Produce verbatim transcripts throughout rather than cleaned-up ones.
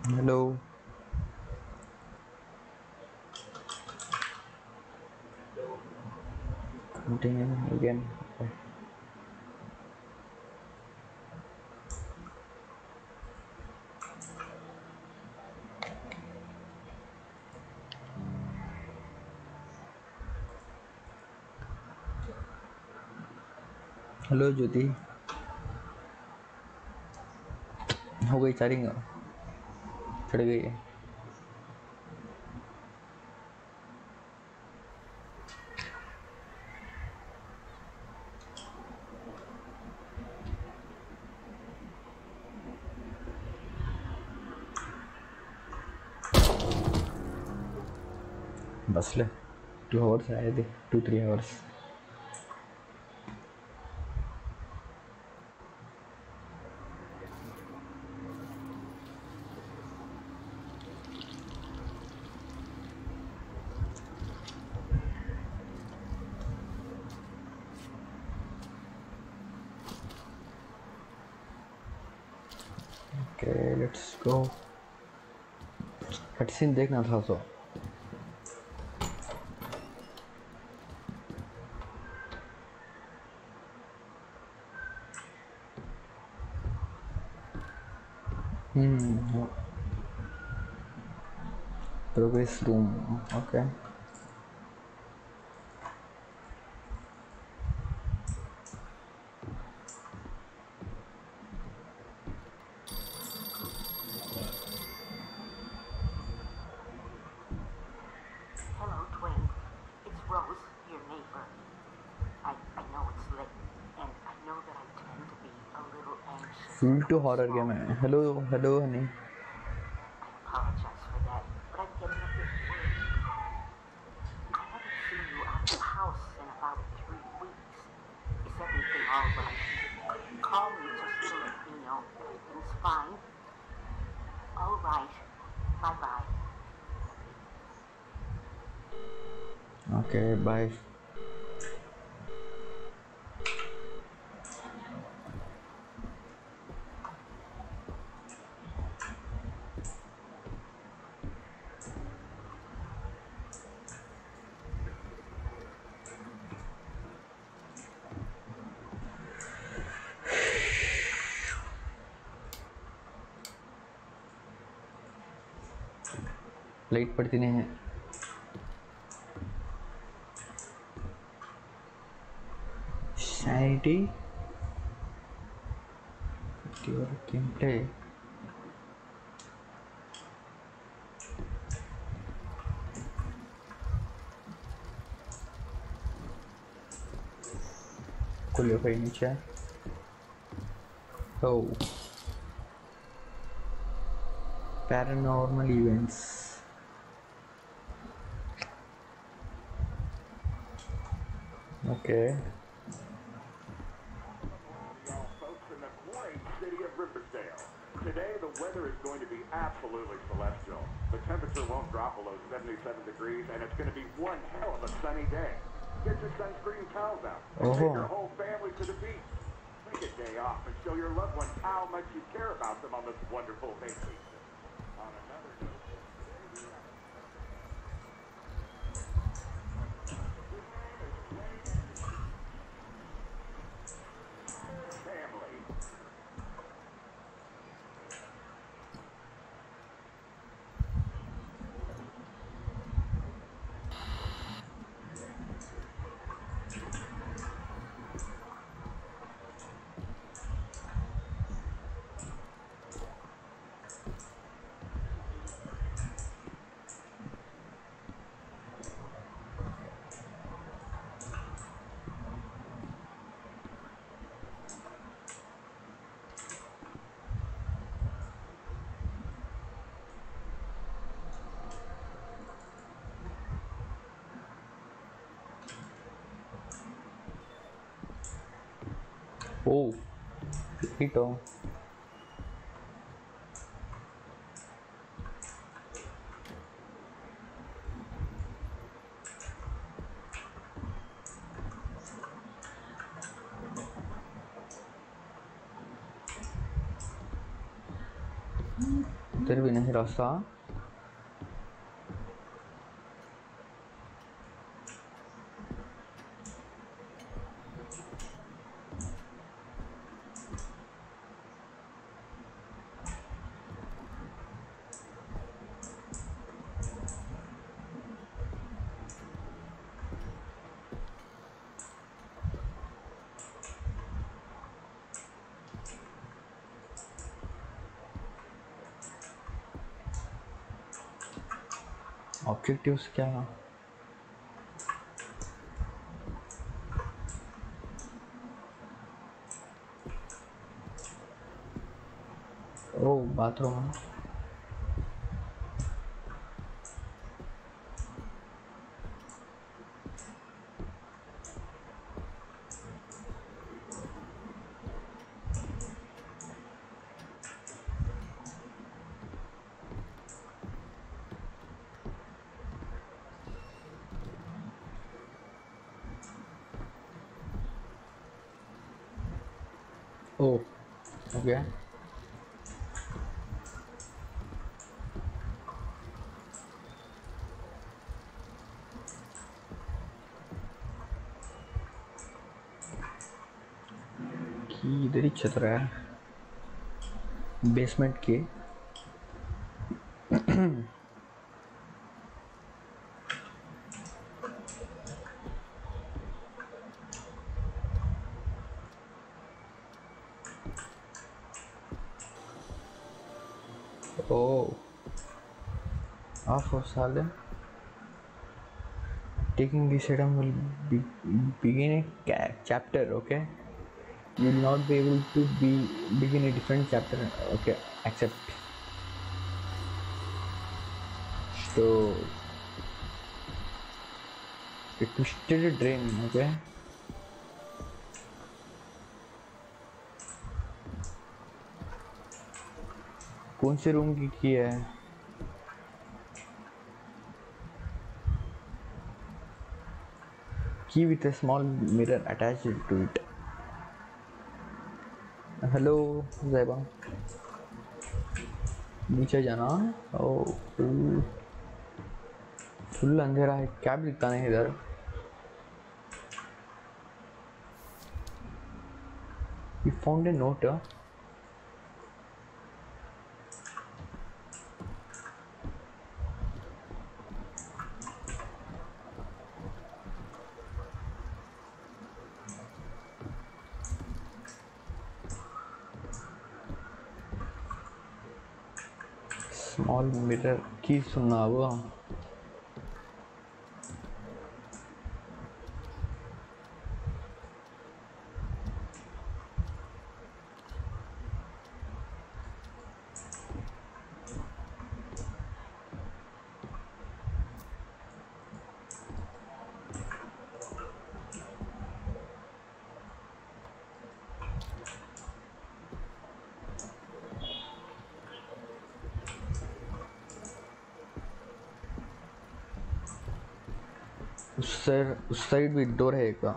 Hello, continue again. Hello Jyoti, हो गई चारिंग? चढ़ गई है। बस ले, टू आवर्स आए थे, two three hours. Okay let's go. Cut scene देखना था तो hmm progress room. Okay Hello, twin. It's Rose, your neighbor. I, I know it's late, and I know that I tend to be a little anxious full to about horror small game है। things. Hello hello honey. I apologize for that, but I'm getting a bit worried. I haven't seen you out of the house in about three weeks. Is everything all right? Call me just to let me know everything's fine. All right. Bye-bye. Okay bye. Light पड़ती नहीं है। Sanity your gameplay. खुले भाई नीचे। Oh, paranormal events. Okay. Y'all folks in the great city of Riverdale. Today the weather is going to be absolutely celestial. The temperature won't drop below seventy-seven degrees, and it's going to be one hell of a sunny day. Get your sunscreen towels out and Oh. take your whole family to the beach. Take a day off and show your loved ones how much you care about them on this wonderful vacation. On another note, today we have family. Oh, hit on. इधर भी नहीं रास्ता. Objectives क्या? Oh bathroom. Oh okay. की इधर ही चल रहा है बेसमेंट के. Oh, half of Salem. Taking this item will be, begin a ca- chapter. Okay, you will not be able to be begin a different chapter. Okay, accept. So, a twisted drain. Okay. कौन से room की की है? Key with a small mirror attached to it. Hello, ज़ैबा. नीचे जाना. ओ full full अंधेरा है. क्या भी दिखता नहीं इधर. You found a note. Huh? Small mirror key सुनना वो. उस सर उस साइड भी डोर है एक.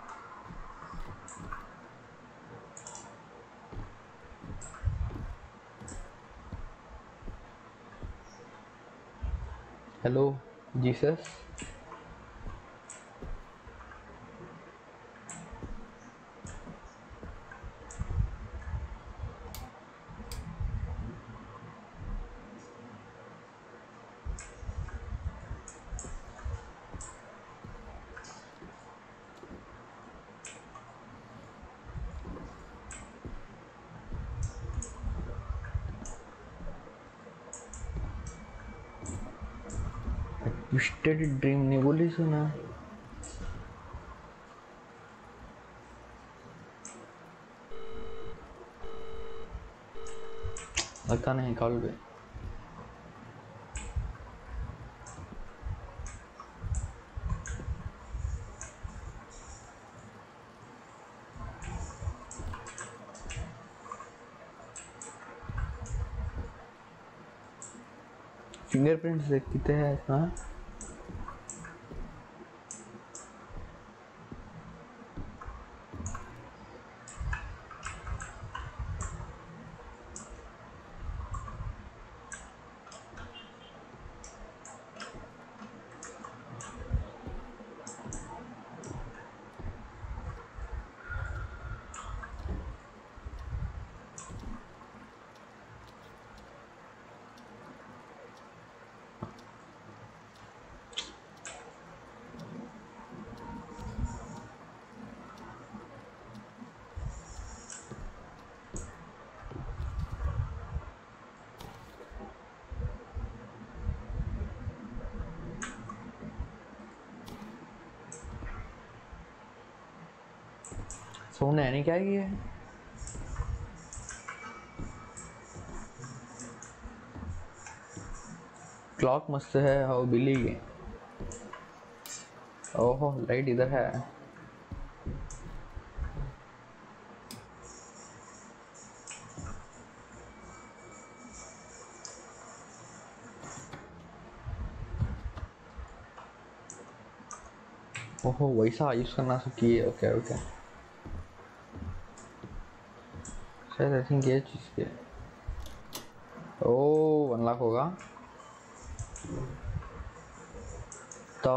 Hello Jesus. ट्विस्टेड ड्रीम नहीं बोली सुना. लगता नहीं कॉल पे. फिंगरप्रिंट्स देखते हैं इसमें. सोने नहीं क्या ये क्लॉक मस्त है हाउ बिली के ओहो लाइट इधर है ओहो वैसा यूज करना सीखी है ओके ओके शायद आई थिंक ये चीज़ के ओ अनलॉक होगा तो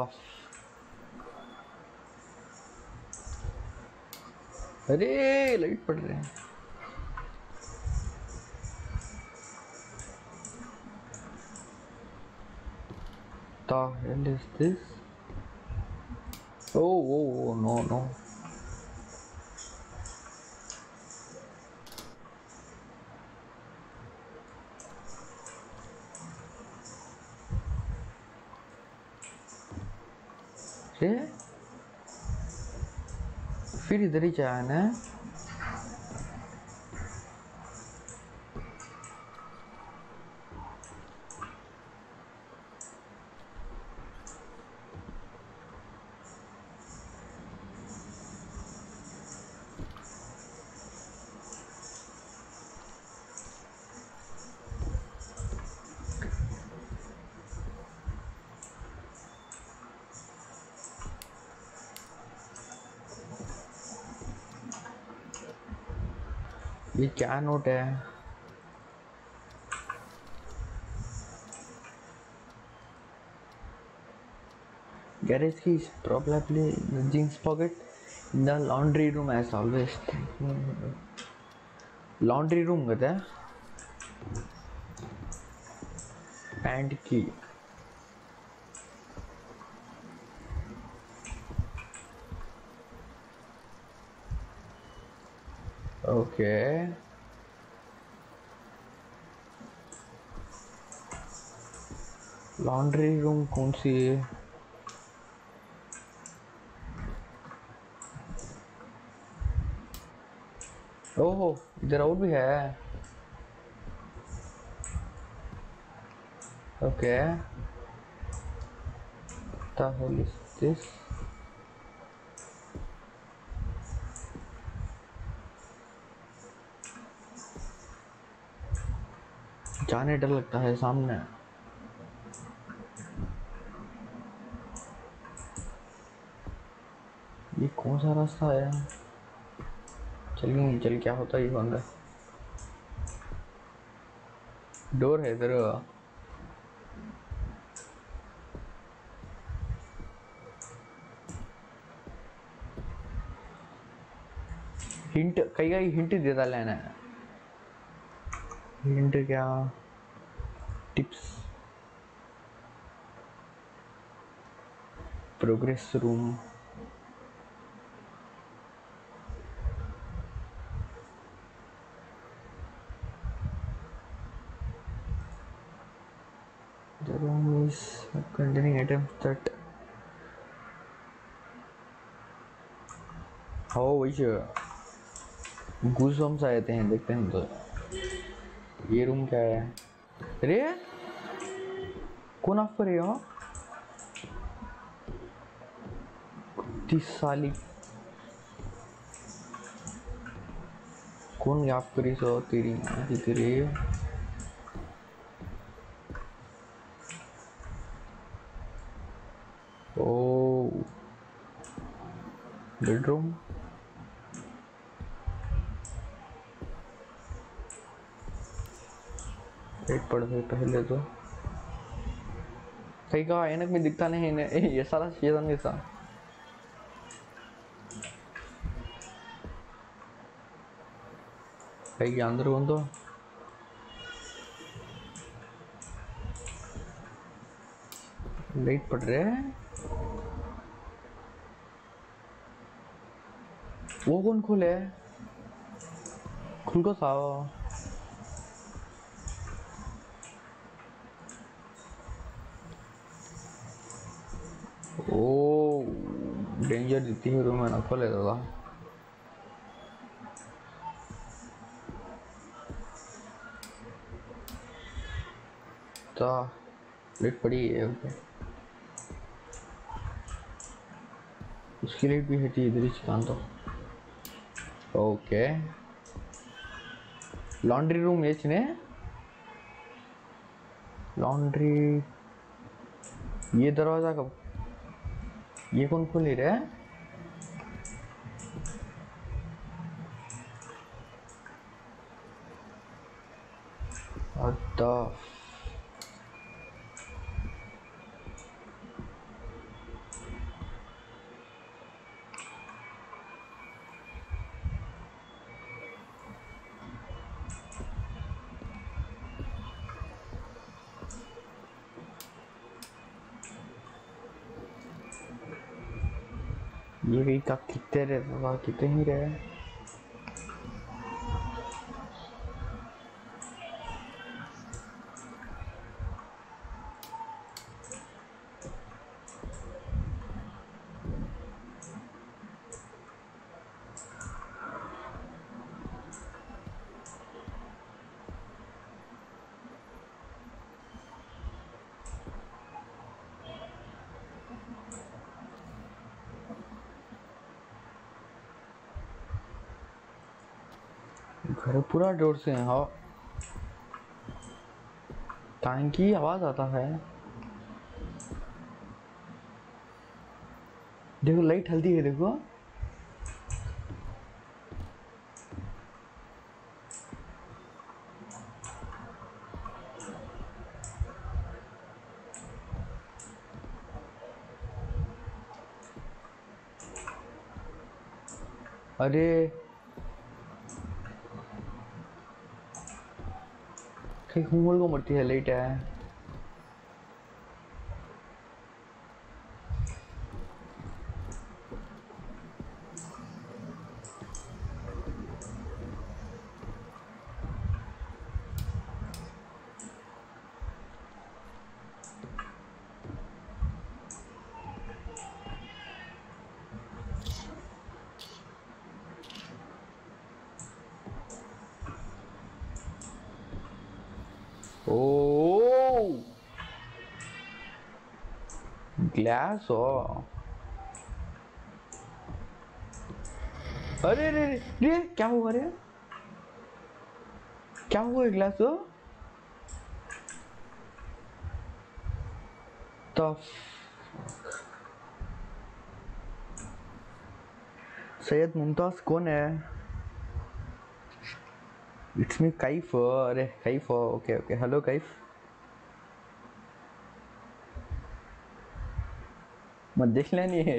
अरे लाइट पड़ रहे हैं the hell is this oh oh, oh no no ये फिर इधर ही जाना है ये क्या नोट है garage key is probably in the jeans pocket in the laundry room as always laundry room कहते हैं पैंट की ओके लॉन्ड्री रूम कौन सी है ओहो इधर और भी है okay the hell is this जाने डर लगता है सामने ये कौन सा रास्ता है चलिए चल क्या होता है ये बंदा डोर है इधर हिंट कई कई हिंट देता लेना है हिंट क्या tips progress room the room is containing items that how which goosebumps आए थे हैं देखते हैं तो ये रूम क्या है अरे कौन ऑफ करे हो तीस साली कौन ऑफ करी सो तेरी तेरी ओ बेडरूम एक पढ़ गए पहले तो कहीं का ऐनक में दिखता नहीं है ये सारा सीजन के साथ कहीं के अंदर कौन तो लाइट पड़ रहे हैं वो कौन खोले खुल को साओ ओ डेंजर देती है रूम में ना खोले दादा तो प्लेट पड़ी है ओके, उसकी लाइट भी है थी इधर ही चिकान तो ओके। लॉन्ड्री रूम ये चने लॉन्ड्री, ये दरवाजा कब, ये कौन खोल रहा है? अच्छा ये भी का कितने रहे कितने ही रहे घर पूरा डोर से हाँ टाइम की आवाज आता है। देखो लाइट हल्दी है देखो, अरे कहीं घूमल को मरती है लाइट है। ओ ग्लास हो, अरे रे रे रे क्या हुआ रे, क्या हुआ ग्लास हो तो सैयद मुमताज कौन है? इट्स मी कैफ, अरे Kaif okay okay hello Kaif, मैं देख लेनी है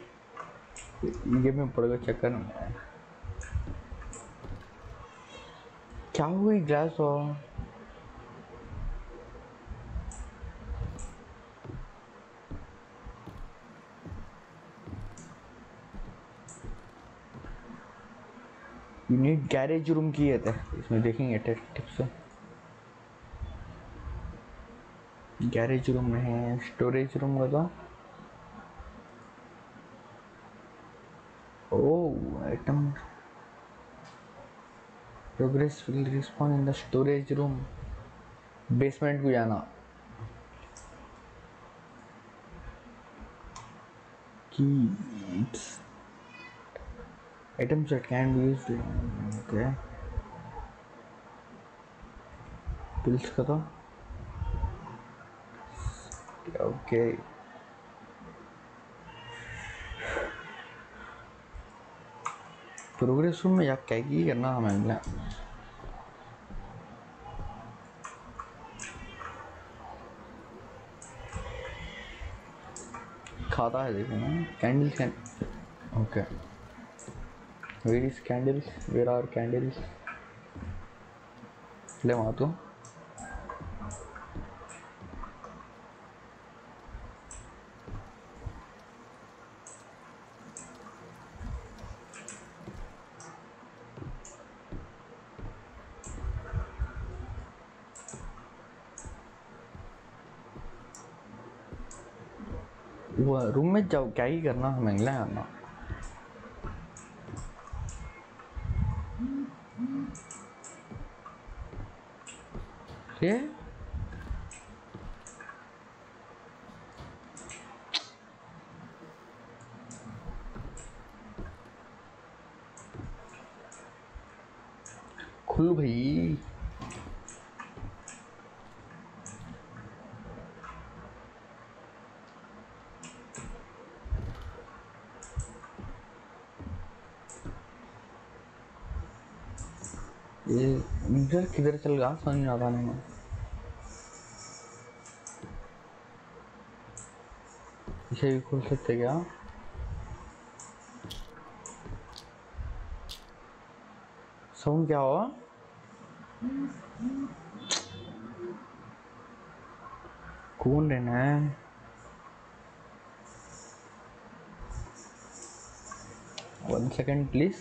ये में पड़ गया चक्कर में। क्या हुई ग्लास हो यूनिट गैरेज रूम की है थे इसमें देखेंगे टिप्स से। गैरेज रूम में है, स्टोरेज रूम का तो oh item progress will respawn in the storage room, basement को जाना keys items that can be used okay pills का तो ओके प्रोग्रेस रूम में या क्या की करना हमें मिला खाता है देखो ना candle can okay where is candles where are candles ले वहाँ तो वो रूम में जाओ क्या ही करना हमें ले आना ये खुल भाई। ये इधर किधर चल गया समझ नहीं आता नहीं। इसे भी खोल सकते क्या? साउंड क्या हुआ? कौन रहना है? One second please.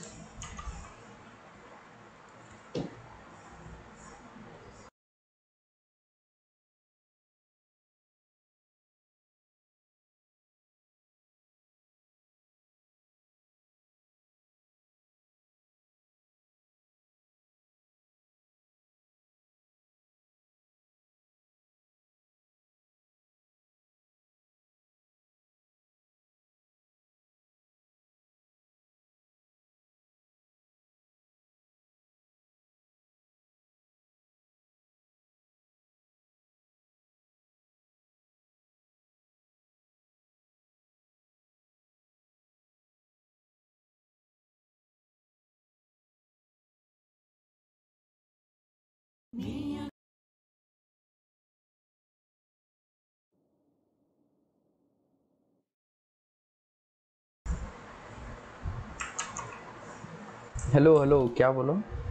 Hello hello, क्या बोलो?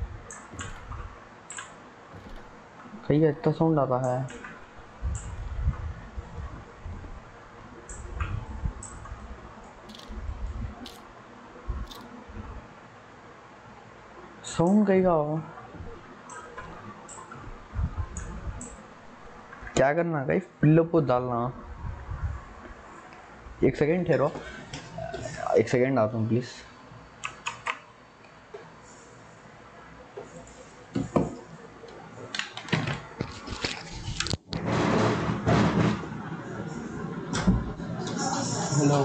कहीं का इतना साउंड आता है? साउंड कहीं का हो? क्या करना कहीं पिल्लो को डालना। एक सेकेंड ठहरो, एक सेकेंड आता हूँ please. Hello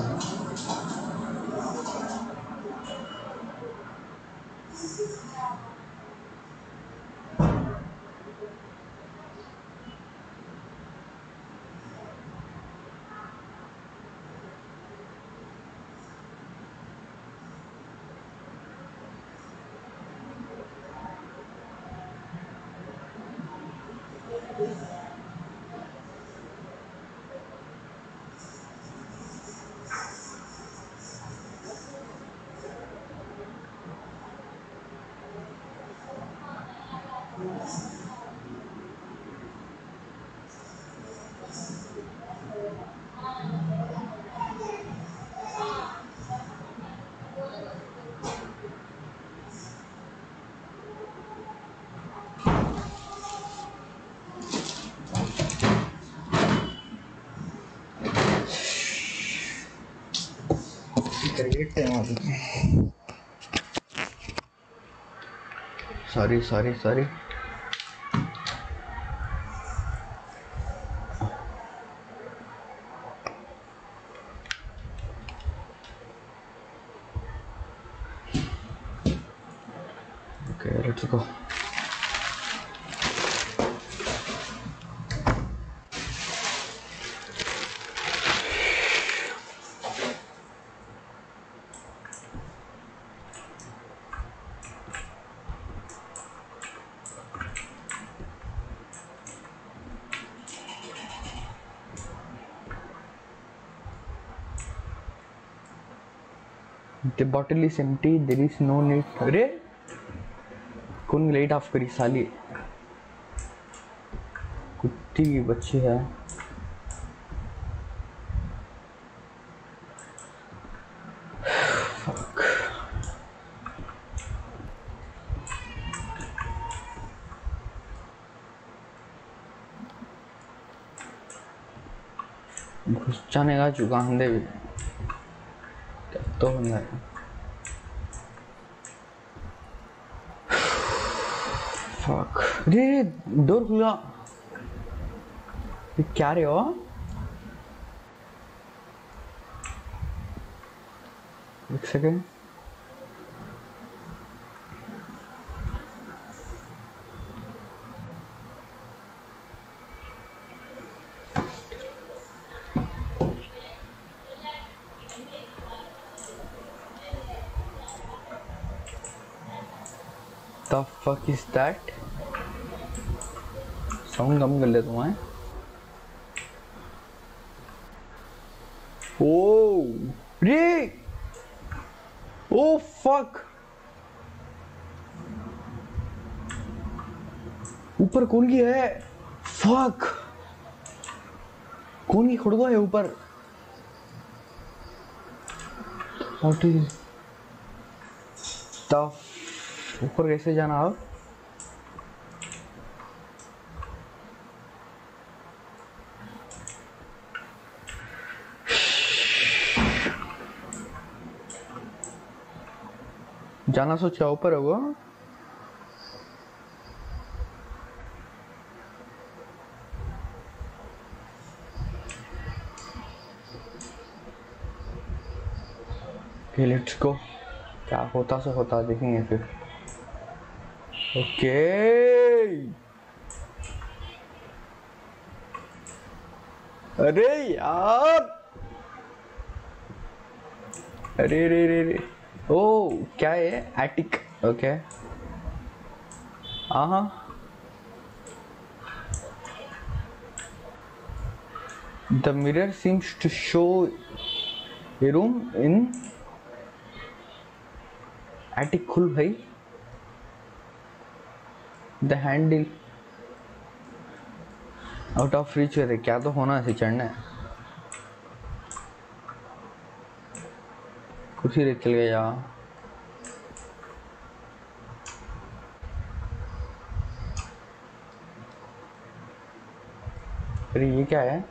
sorry sorry sorry. Okay let's go. The bottle is empty. There is no need. अरे कौन लाइट ऑफ करी साली? कुत्ती की बच्ची है। Fuck. घुस जाने का जुगान दे तो बंदा है। Fuck. अरे डोर खुला। ये क्या रे हो? एक second. The fuck is that? Sound कम कर ले तुम्हें। ओ रे, ओ फक, ऊपर कौन की है? फक, कौन की खड़ुआ है ऊपर? What is the ऊपर कैसे जाना अब? जाना सोचा ऊपर है वो। ओके लेट्स गो, क्या होता सो होता देखेंगे फिर। ओके अरे यार, अरे रे रे रे, ओ क्या है? एटिक, ओके हाँ। The mirror seems to show a room in attic. खुल भाई। The handle out of reach है, क्या तो होना है चढ़ना है। कुछ ही चल गया। अरे ये क्या है?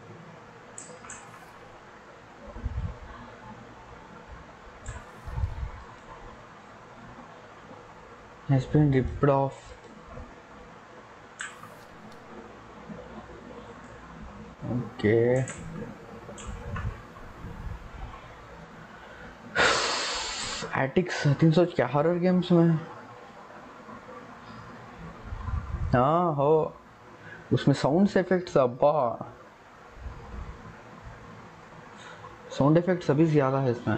has been ripped off. Okay. एटिक्स तीन सौ क्या हॉरर गेम्स में? हाँ हो, उसमें साउंड इफेक्ट्स, अब्बा साउंड इफेक्ट्स अभी ज्यादा है इसमें।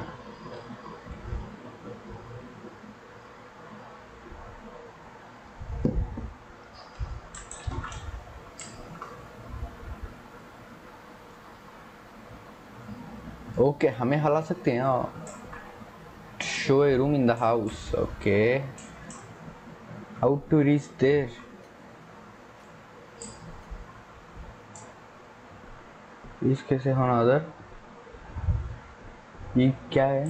ओके okay, हमें हला सकते हैं। Show a room in the house, okay how to reach there? इस कैसे होना उधर? ये क्या है?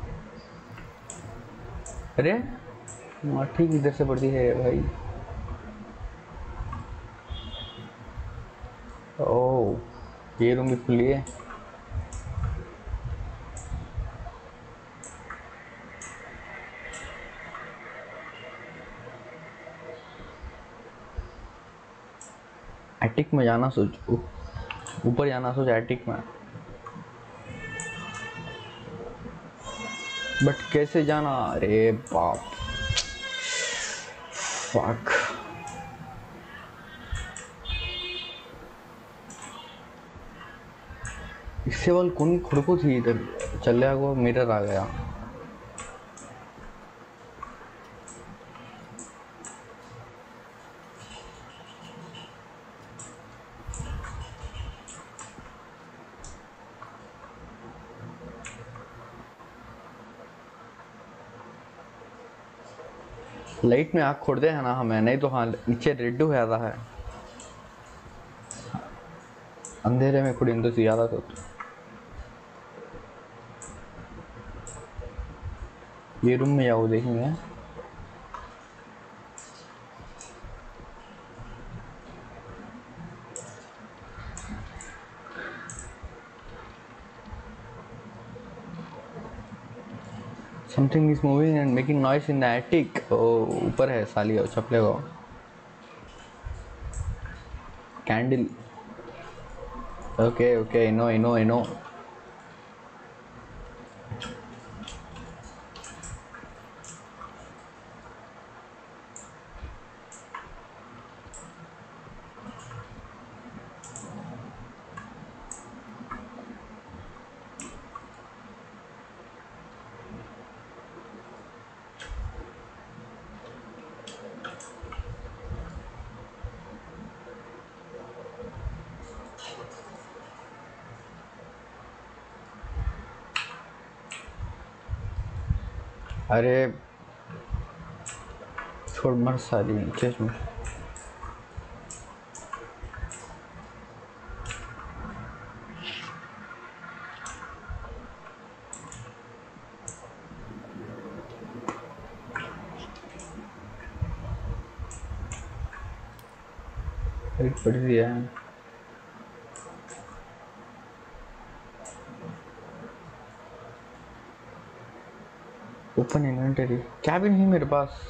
अरे ठीक इधर से पड़ती है भाई। ओह ये रूम भी खुली है। एटिक में जाना सोच, ऊपर जाना सोच एटिक में, बट कैसे जाना? अरे बाप, फक। इससे वाल कौन खुड़को थी इधर चल रहा को मिरर आ गया। लाइट में आँख खोल दे है ना हमें, नहीं तो हाँ नीचे रेड हो जाता है अंधेरे में खुड़ी तो ज्यादा तो। ये रूम में जाओ देखेंगे। Something is moving and making noise in the attic. Oh, ऊपर है साली चपले को। Candle. Okay, okay, I know, I know, I know. अरे छोड़ मर साली चेस्ट में। एक पड़ दिया है। ओपन इन्वेंटरी क्या भी नहीं मेरे पास।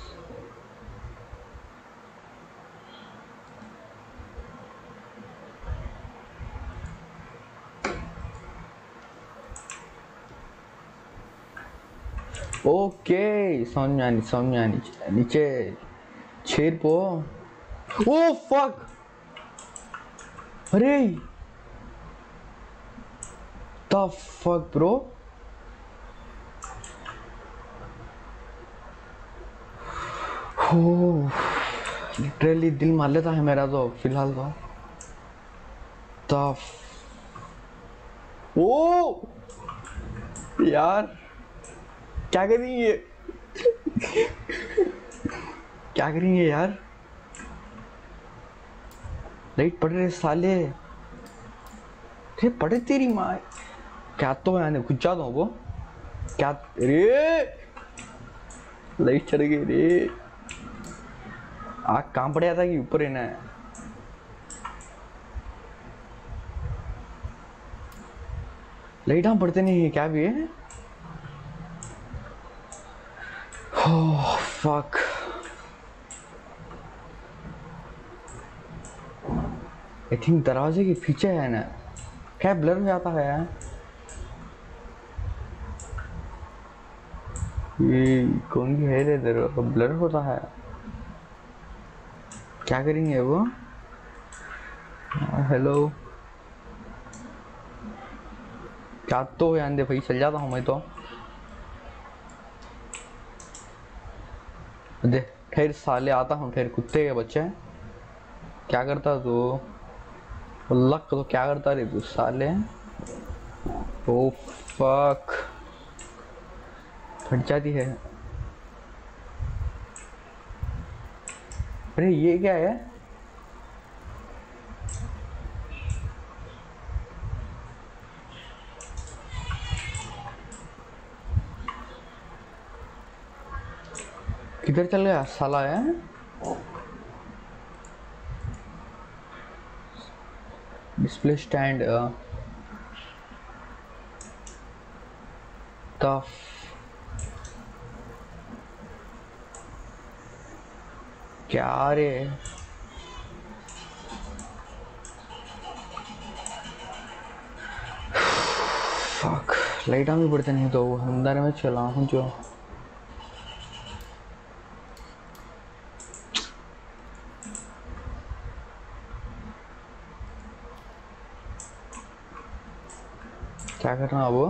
ओके समझ में आनी समझ में आनी नीचे छेर पो। ओ फक अरे द फक ब्रो। हो लिटरली दिल मार लेता है मेरा तो फिलहाल तो। द ओ यार क्या करेंगे ये क्या करेंगे यार। लाइट पड़ रहे साले। अरे पड़े तेरी माँ। क्या तो मैं खुद जाता हूँ वो क्या। रे लाइट चढ़ गई रे। आग कहाँ पड़ जाता कि ऊपर रहना है। लाइट हम पड़ते नहीं है क्या भी है। Oh, fuck. I think दरवाजे के पीछे है ना। क्या ब्लर हो जाता है यार। ये कौन की है इधर ब्लर होता है। क्या करेंगे वो। हेलो क्या तो यार दे भाई चल जाता हूँ मैं तो। दे ठहर साले आता हूँ ठहर कुत्ते के बच्चे। क्या करता तू लक तो क्या करता रे तू साले। ओ फक फट जाती है। अरे ये क्या है। किधर चल गया साला है। डिस्प्ले स्टैंड टफ क्या रे। फक लाइट भी पड़ते नहीं तो अंदर में चला हूँ जो। क्या करना अब।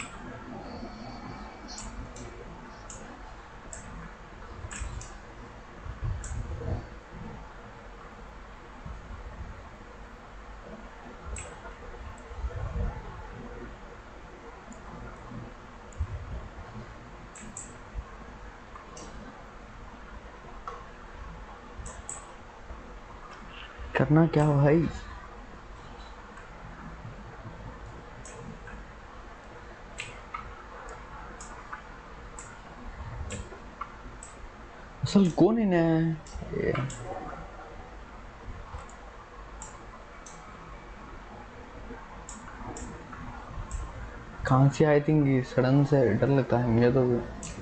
करना क्या भाई। असल कौन है ना कहाँ से। आई थिंक सडन से डर लगता है मुझे तो।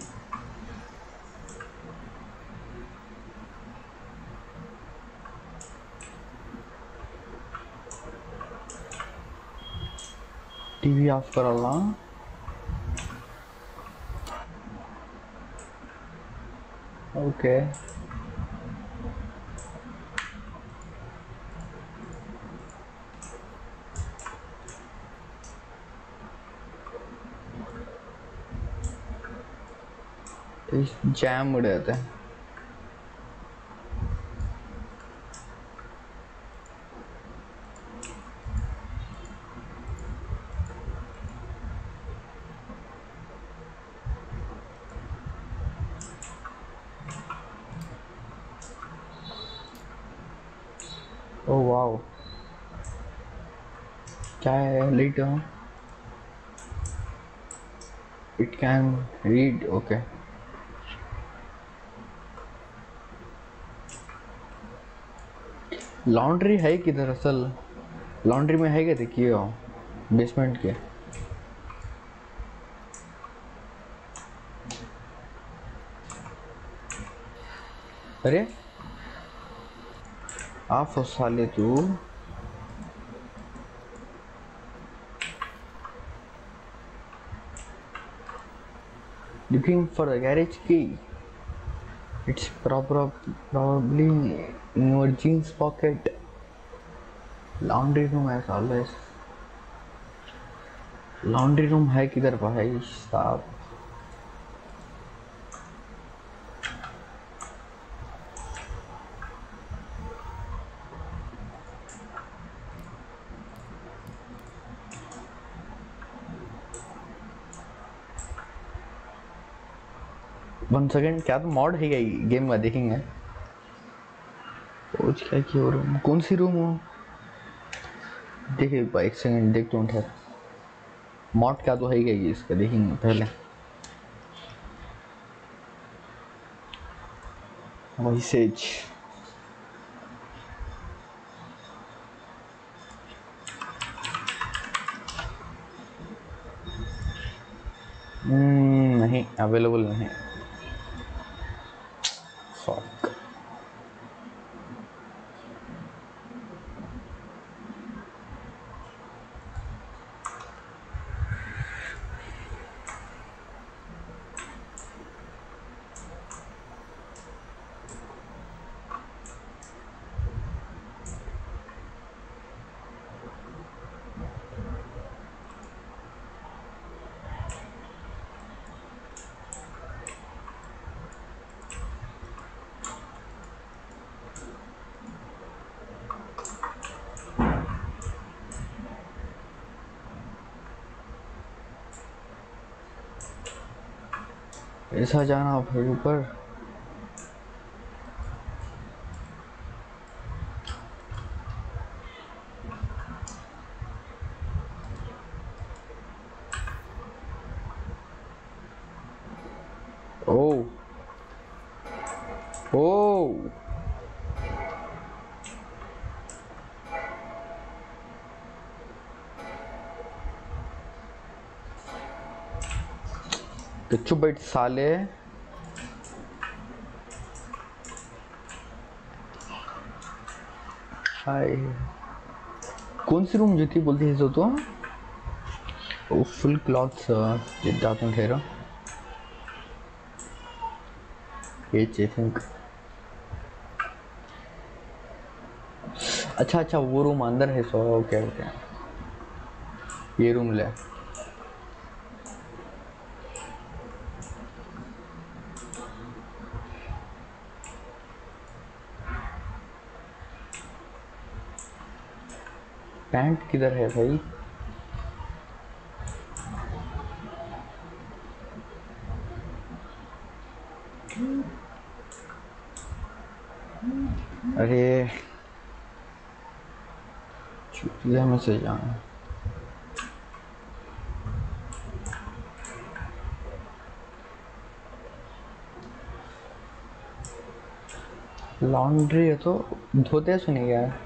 टीवी ऑफ कर ला। ओके जैम उड़ जाते हैं। ओह वाओ, क्या है लेट? It can read, okay. Laundry है किधर असल? लॉन्ड्री में है क्या? देखिए बेसमेंट के। अरे आप हो साले तू। Looking for the garage key. It's proper, probably in your jeans pocket. Laundry room as always. Laundry room है किधर भाई साहब? वन सेकेंड, क्या तो मॉड है क्या गेम में? देखेंगे कुछ क्या की हो रूम, कौन सी रूम हो? देखिए भाई एक सेकंड देख तो ठहर, मॉड क्या तो है क्या ये इसका? देखेंगे पहले। मैसेज नहीं, अवेलेबल नहीं। फक। ऐसा जाना भाई ऊपर। ओ ओ तो चुप बैठ साले। हाय, कौन सी रूम जीती बोलती है जो तो? ओ फुल क्लॉथ्स जाता हूँ ठहरा। एच आई थिंक। अच्छा अच्छा वो रूम अंदर है सो ओके ओके। ये रूम ले। पैंट किधर है भाई? अरे चुतिया में से जाना। लॉन्ड्री है तो धोते सुने गया है।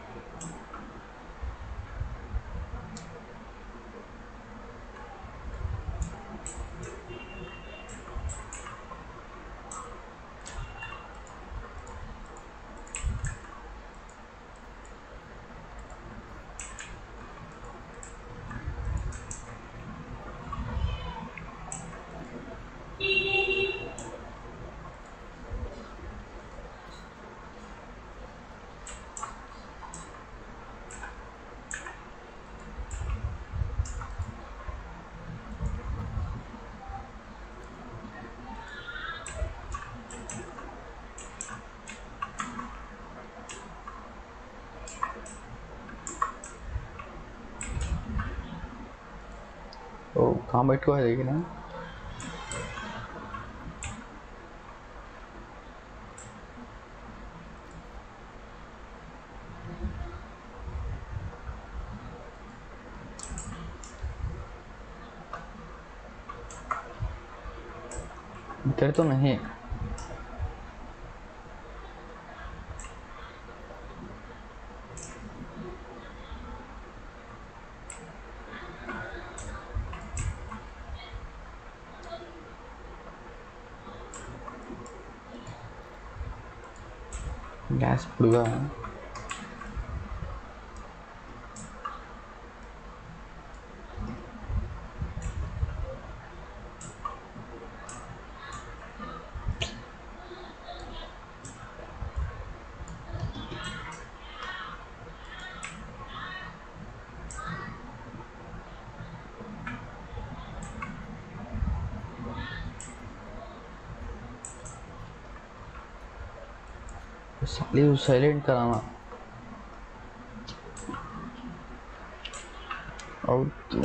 ओ कहाँ बैठ को है देखिए ना। इधर तो नहीं। गैस पड़ेगा। साली साइलेंट कराना और तो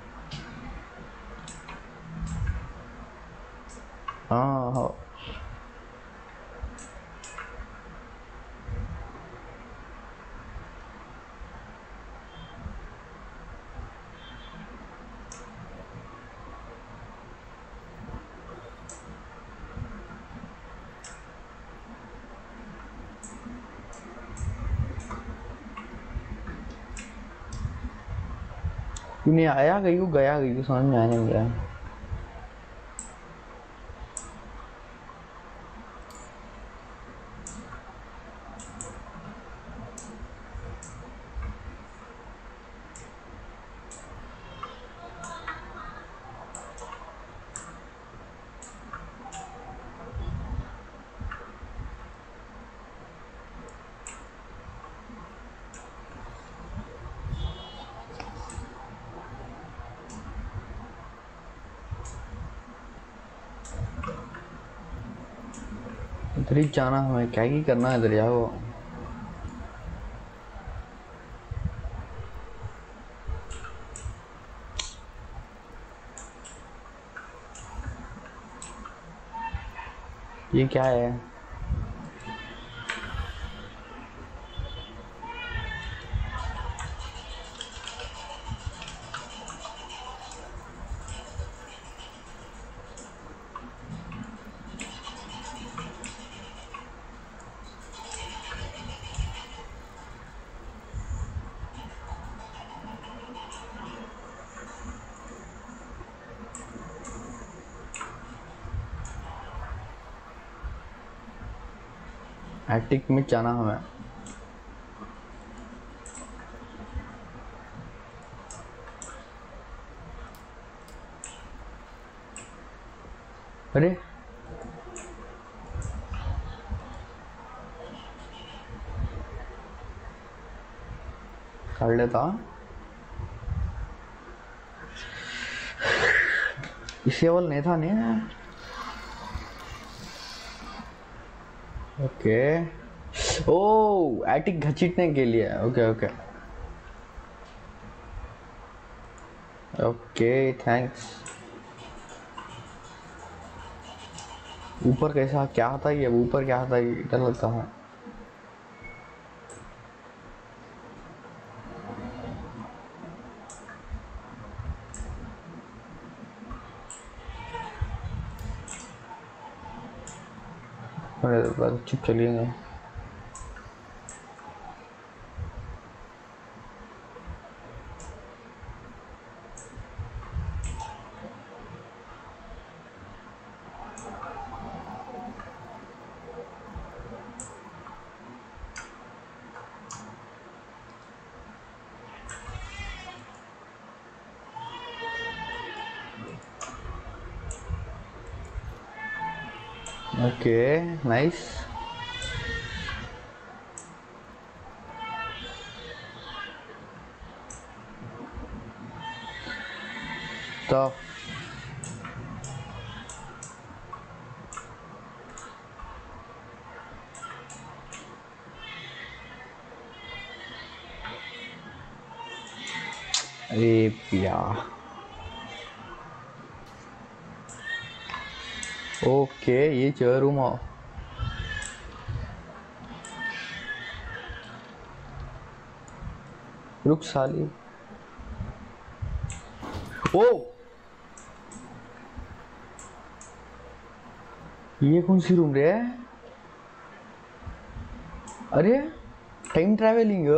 हाँ हाँ नहीं आया गई गया गई समझ में आने गया। इधर ही जाना हमें, क्या ही करना है इधर जाओ। ये क्या है? एटिक में जाना हमें। अरे कर लेता इसे वाल नहीं था नहीं। ओके ओ एटिक घसीटने के लिए। Okay okay okay thanks. ऊपर कैसा क्या आता है? ऊपर क्या आता है? डर लगता है। चुप चलिए। Okay nice. तो अरे पिया ओके ये चेयर रूम हो। रुक साली। ओ ये कौन सी रूम रे? अरे टाइम ट्रैवलिंग।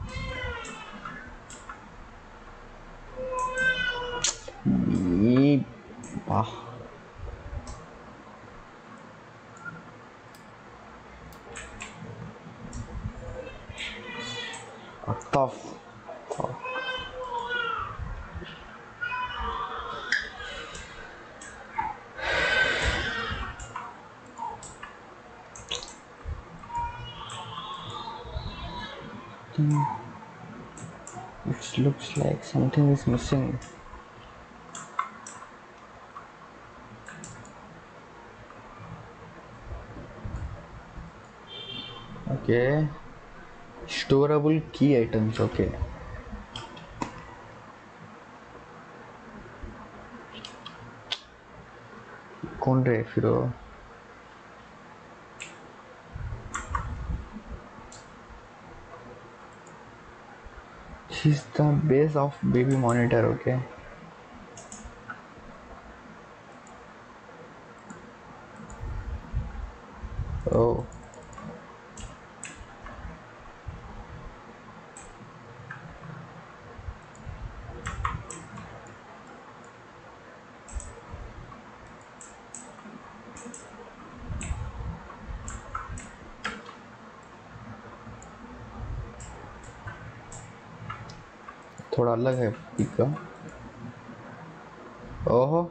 ये वाह tough. It looks like something is missing. Okay. Storable key items. Okay. कौन रे फिर वो? She's the base of baby monitor. Okay. Oh. थोड़ा अलग है पिक का। ओहो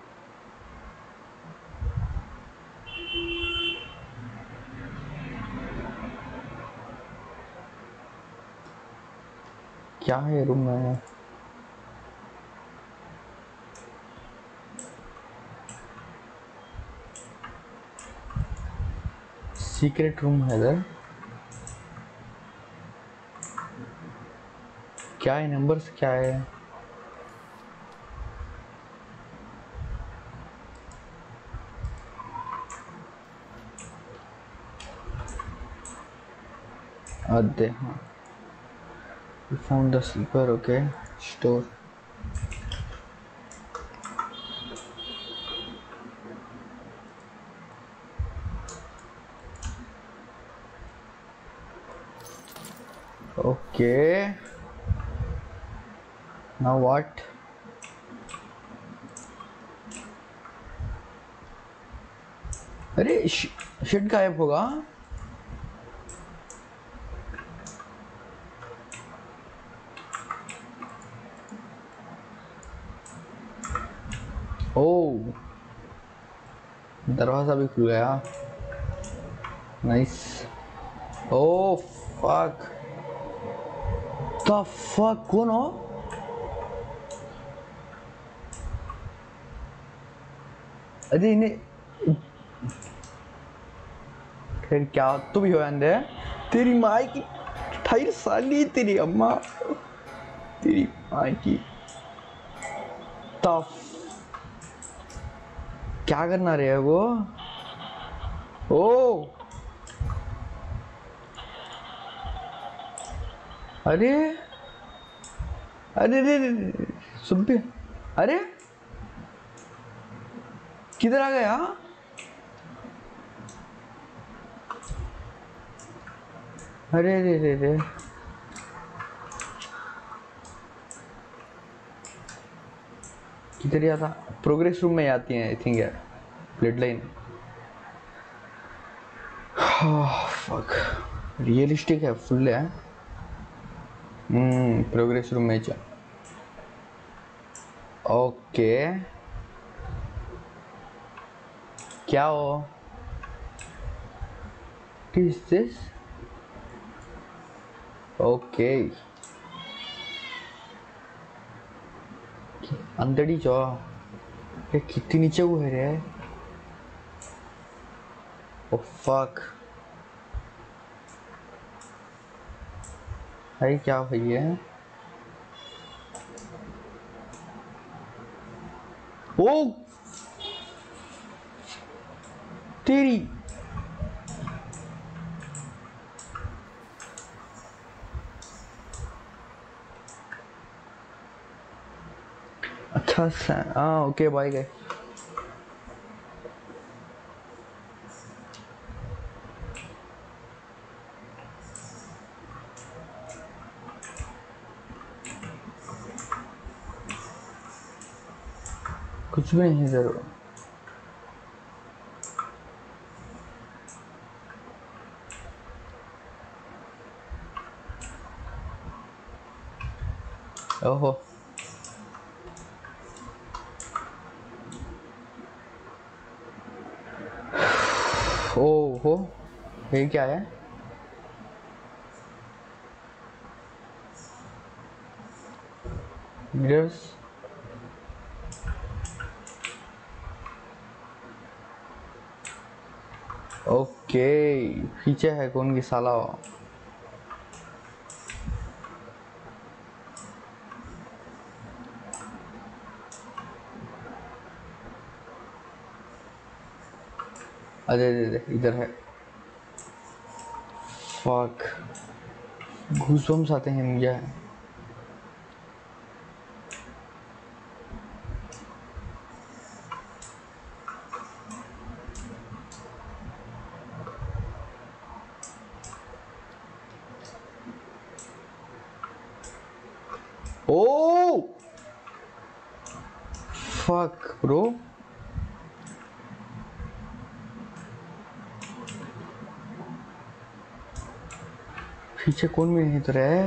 क्या है रूम में? सीक्रेट रूम है इधर। क्या है नंबर्स क्या है? अदे हाँ we found the sleeper. Okay, store. Okay, now what? अरे शिट गायब होगा। ओह दरवाजा भी खुल गया। Nice. Oh fuck the fuck कौन हो? अरे इन्हें फिर क्या तू भी हो अंदर? तेरी माँ की अठाई साली तेरी अम्मा तेरी माँ की टफ। क्या करना रहे वो? ओ अरे अरे अरे सुन पे। अरे किधर आ गया? अरे रे रे रे किधर गया था? प्रोग्रेस रूम में आती है आई थिंक यार ब्लड लाइन। फक रियलिस्टिक है फुल है। हम्म प्रोग्रेस रूम में जा। ओके क्या हो? What is this? ओके अंदर ही जा। ये कितनी नीचे को है रे? ओ फक भाई क्या हुई है? ओ तेरी अच्छा हाँ ओके बाय गए। कुछ भी नहीं इधर। ओहो, ओहो, ये क्या है? मिरर्स। ओके, पीछे है कौन की साला? अरे अरे इधर है। फक, घूसबम्स आते हैं मुझे। ओ फक ब्रो, पीछे कौन भी नहीं तो रहे?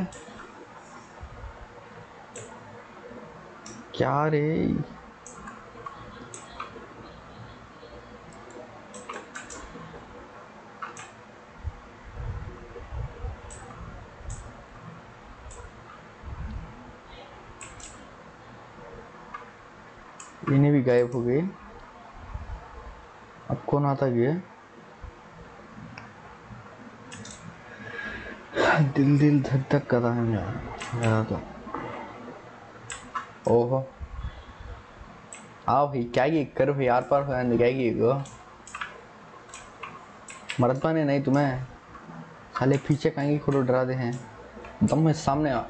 क्या रे? इन्हें भी गायब हो गए। अब कौन आता गया? दिल दिल धक धक कर रहा है मेरा तो। ओहो, आओ भाई, क्या ये कर भाई, यार पार हो क्या ये गो मरद पाने नहीं तुम्हें साले, पीछे कहीं खोलो डरा दे हैं दम में सामने आ।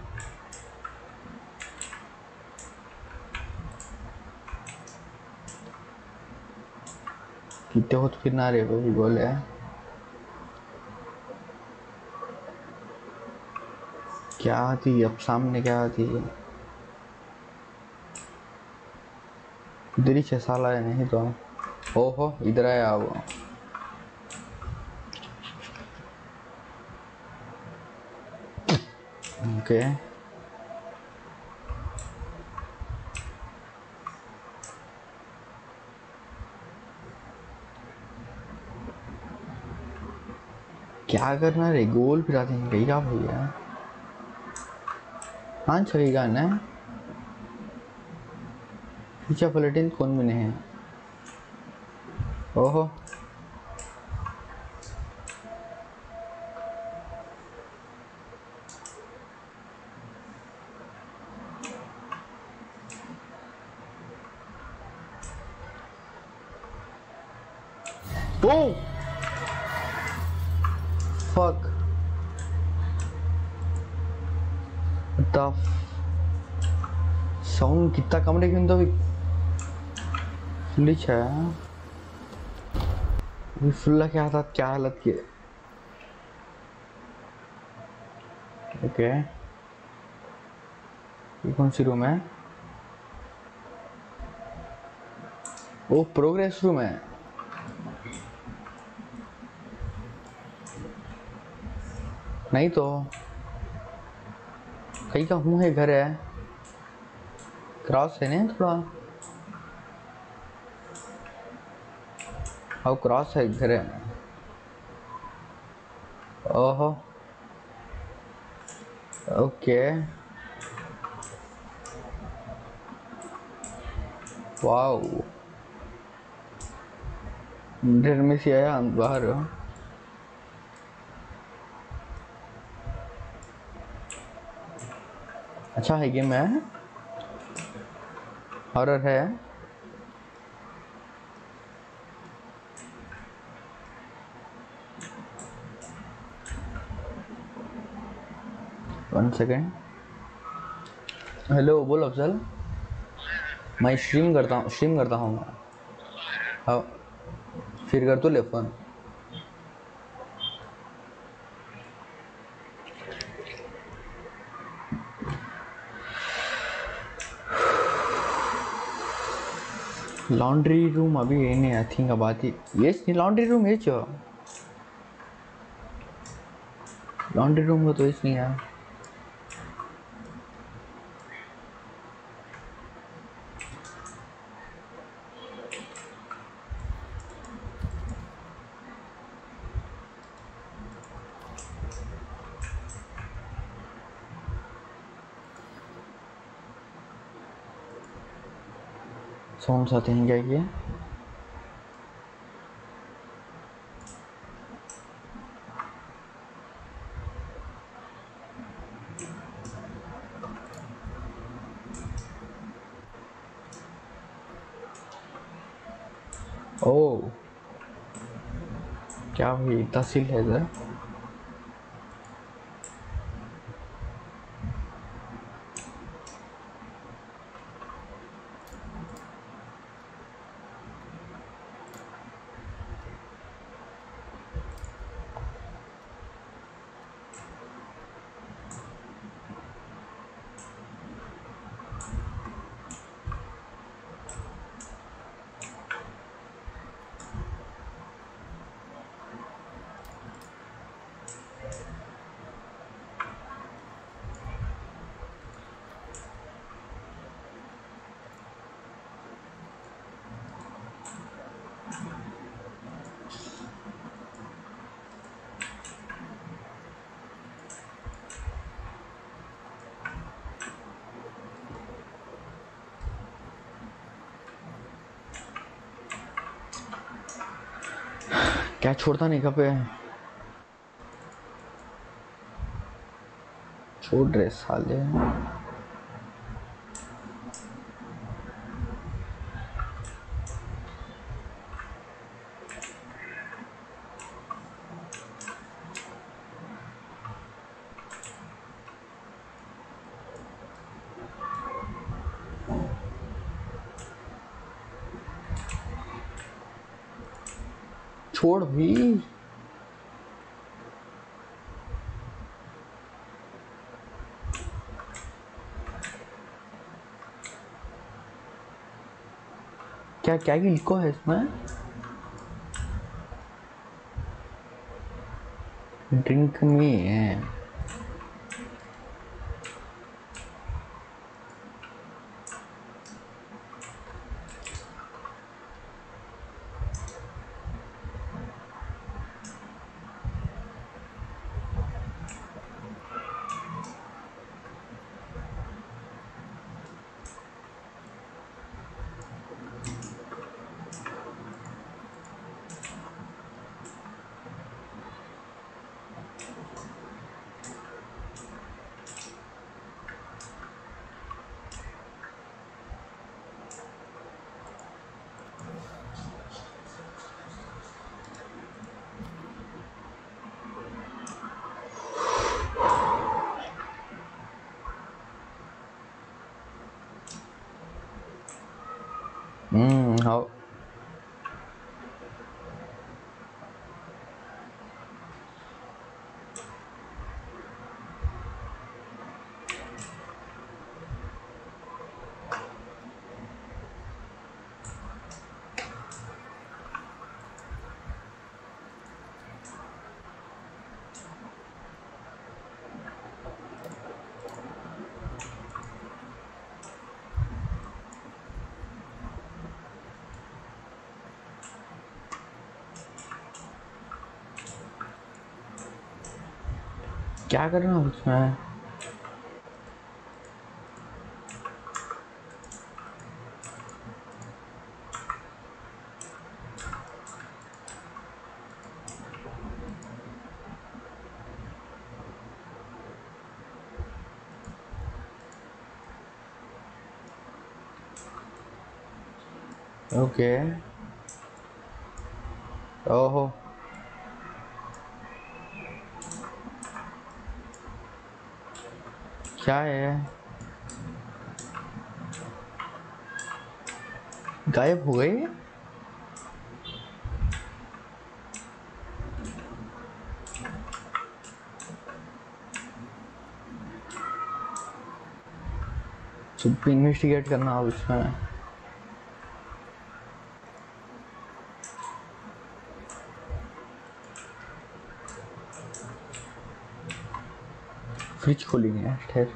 कितने हो तो फिर ना रे भाई बोले। क्या थी अब सामने, क्या थी? इधर ही छह साल आया नहीं तो। ओहो, इधर आया वो। ओके, क्या करना रे? गोल फिरा देंगे क्या भैया? हाँ चलेगा ना, पीछे पलटिन कौन भी नहीं है। ओहो, ओ फक, साउंड कितना कम रे, क्यों तो भी फुलिच है भी फुल्ला। क्या था, क्या हालत की? ओके, ये कौन सी रूम है? वो प्रोग्रेस रूम है। नहीं तो कहीं का मुंह है, घर है, क्रॉस है ना थोड़ा। हाँ क्रॉस है, घर है। ओहो, ओके, वाओ, डर में से आया बाहर। अच्छा है, गेम है, हॉरर है। One second. हेलो, बोलो अफजल। मैं स्ट्रीम करता हूँ, स्ट्रीम करता हूँ। हाँ, फिर कर तो ले फोन। laundry room अभी ये नहीं, I think about it. Yes, नहीं laundry room है जो laundry room का तो इस नहीं है. Sound साथ ही क्या किया? Oh, क्या भाई तहसील है इधर? क्या छोड़ता नहीं कब है? छोड़ रहे साले. छोड़ भी. क्या क्या की लिखो है इसमें? ड्रिंक में है. हम्म हाँ. क्या करना उसमें? ओके. ओहो. क्या है? गायब हो गई? चुप इन्वेस्टिगेट करना उसमें. फ्रिज खोलेंगे ठहर।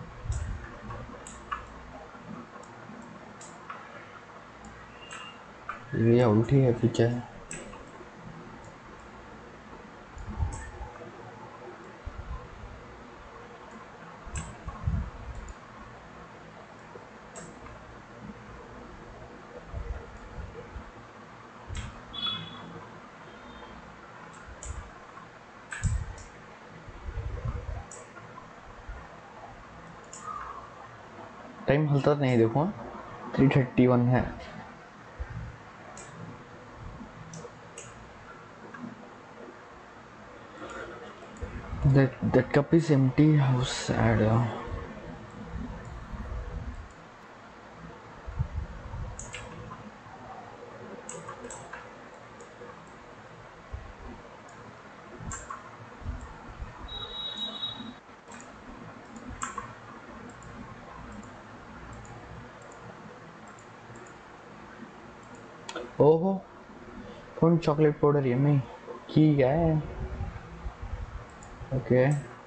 ये उल्टी है पीछे। टाइम हल्का नहीं देखो, थ्री थर्टी वन है। That that cup is empty. How sad. ओहो, कौन चॉकलेट पाउडर यम्मी की है। ओके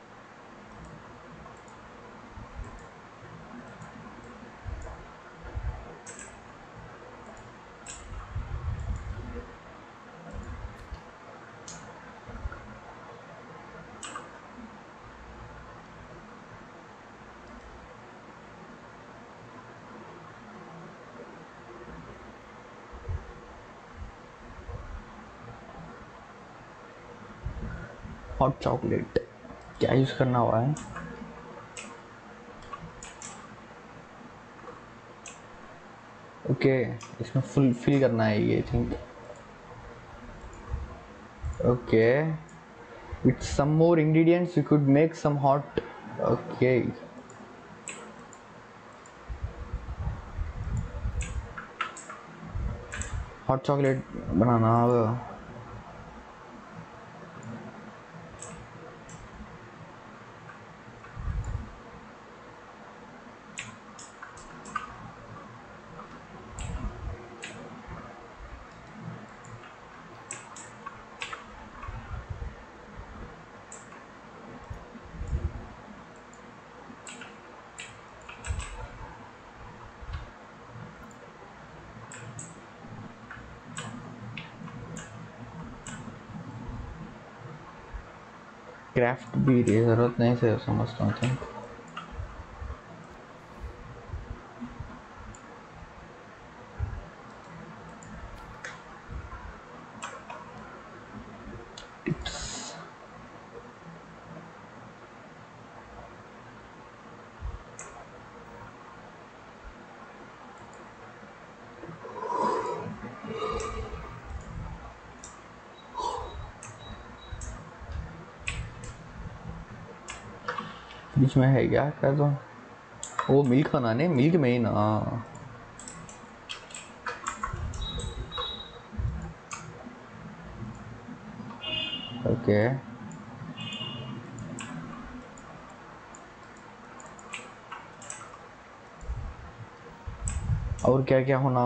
हॉट चॉकलेट क्या यूज करना हुआ है। ओके इसमें फुल फिल करना है ये think. Okay with some more ingredients we could make some hot. Okay hot chocolate बनाना होगा। क्राफ्ट भी जरूरत नहीं से समझता हूँ। बीच में है क्या कर दो वो मिल्क बनाने मिल्क में ही ना। ओके और क्या क्या होना।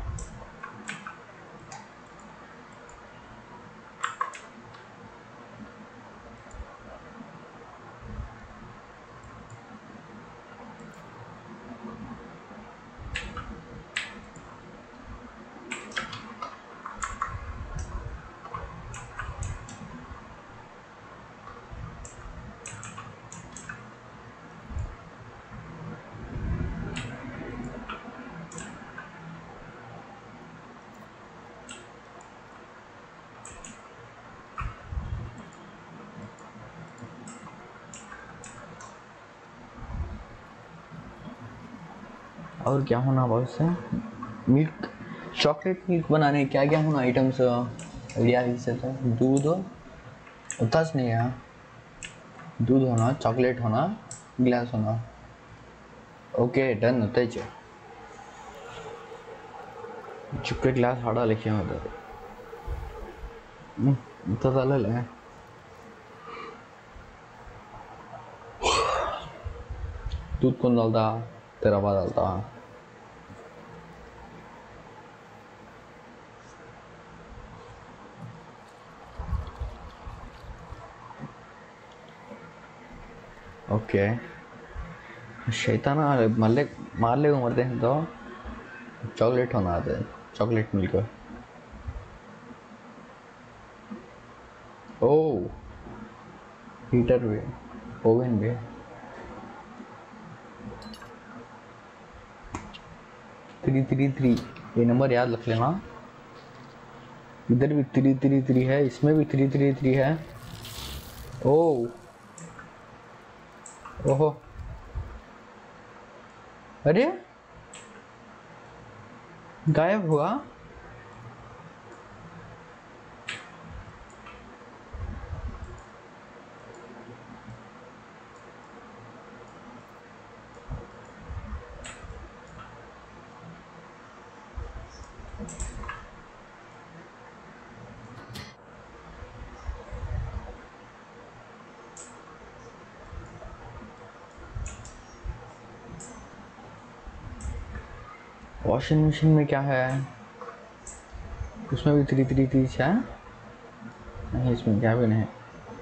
और क्या होना बहुत से मिल्क चॉकलेट मिल्क बनाने क्या क्या होना आइटम्स लिया से तो दूध उतना नहीं है। दूध होना चॉकलेट होना ग्लास होना। ओके डन होता है चुपके ग्लास हाड़ा लिखे उधर तो चल ले दूध कौन डालता तेरा बात डालता। ओके शैताना मल्ले मार ले मरते हैं तो चॉकलेट होना आता है चॉकलेट मिल्क ओह हीटर भी ओवन भी थ्री थ्री थ्री ये नंबर याद रख लेना इधर भी थ्री थ्री थ्री है इसमें भी थ्री थ्री थ्री है ओह ओहो अरे गायब हुआ वॉशिंग मशीन में क्या है उसमें भी थ्री थ्री थ्री है नहीं इसमें क्या भी नहीं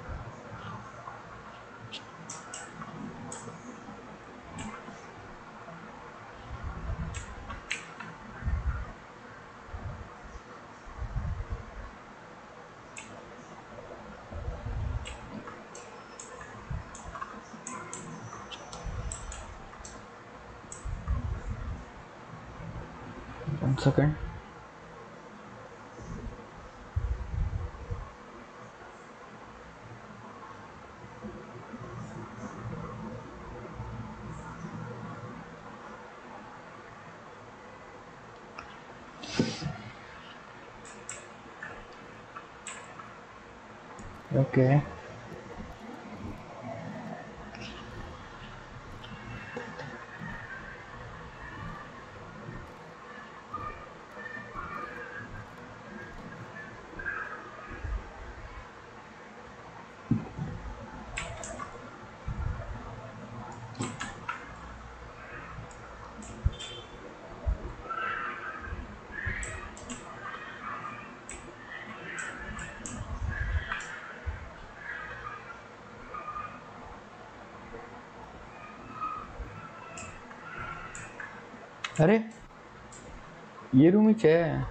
वन सेकेंड ओके अरे ये रूम ही है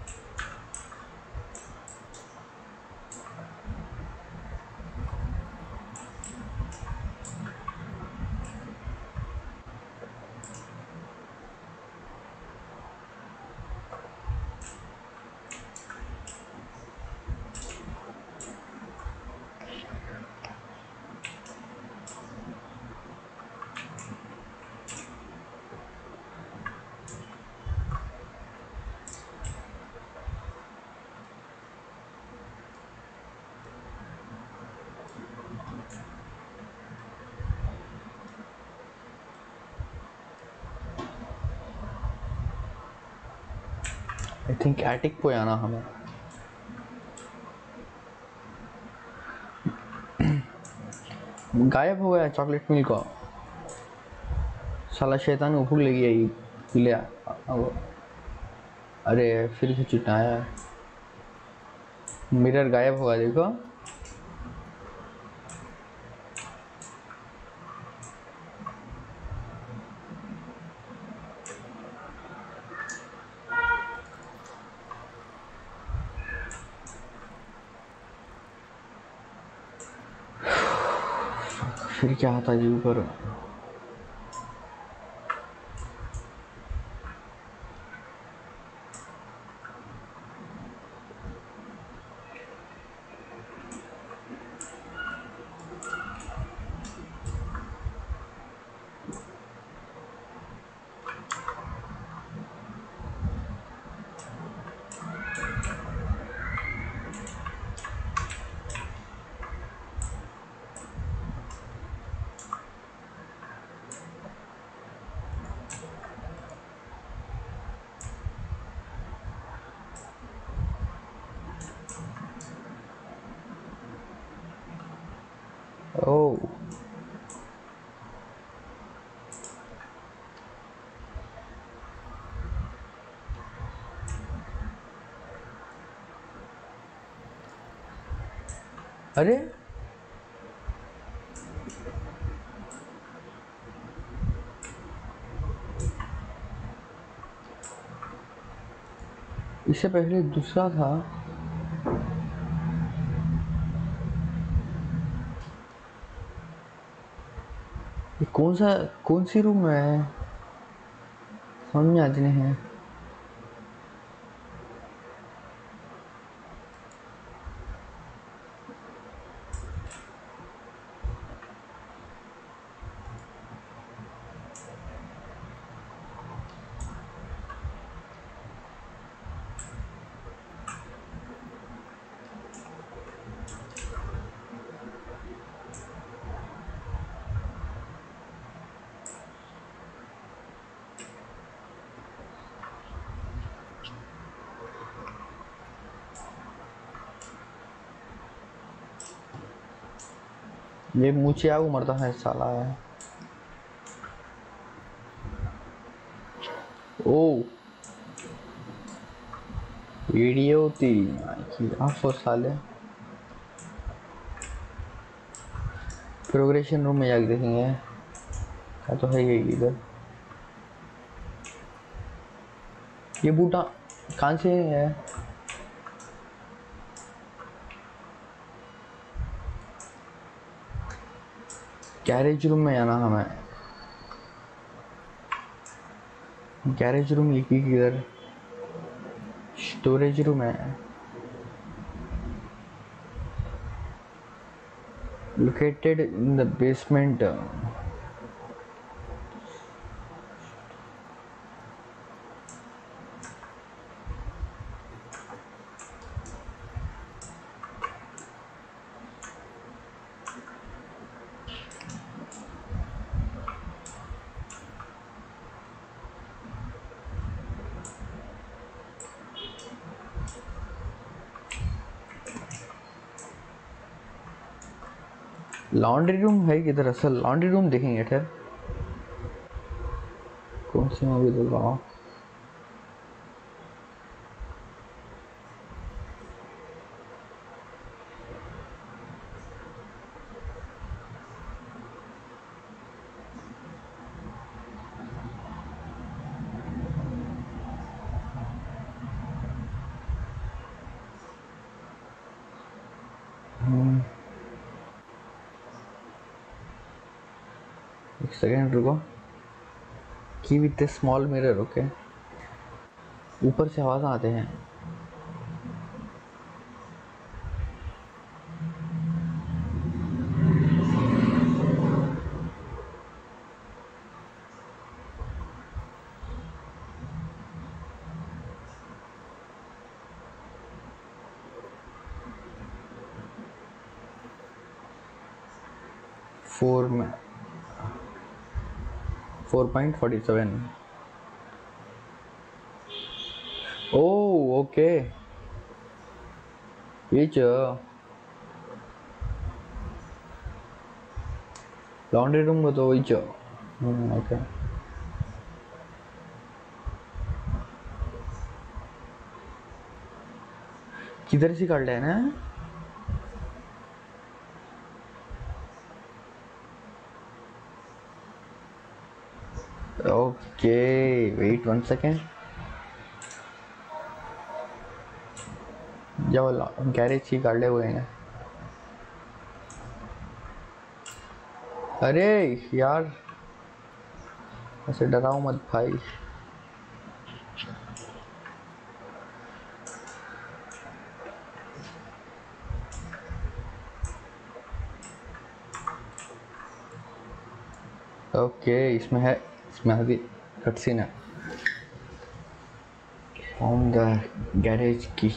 आई थिंक एटिक पे आना हमें गायब हो गया चॉकलेट मिल्क का साला शैतान ऊपर ले गया ये ले अब अरे फिर से चिटाया मिरर गायब हुआ देखो फिर क्या आता जी ऊपर ओह अरे इससे पहले दूसरा था। ये कौन सा कौन सी रूम है, समझ में आती नहीं है। ये मुझे आगू मरता है साला है। ओ वीडियो थी आप साले। प्रोग्रेशन रूम में जाके देखेंगे क्या तो है ये इधर। ये बूटा कहाँ से है? गैरेज रूम में आना हमें। गैरेज रूम ये किधर? स्टोरेज रूम है। Located in the basement. Laundry room है किधर? असल लॉन्ड्री रूम देखेंगे ठहर। कौन सी मूवी देख रहा हूँ? एक सेकेंड रुको। Key with a small mirror. Okay ऊपर से आवाज आते हैं। फोर में four point forty seven. Oh okay ये लॉन्ड्री रूम को तो वही चो। ओके किधर से काट लेना? Okay wait one second. जब गैरेज की काट ले हुए हैं। अरे यार ऐसे डराओ मत भाई। ओके इसमें है, इसमें अभी कटसीन है। On the garage key.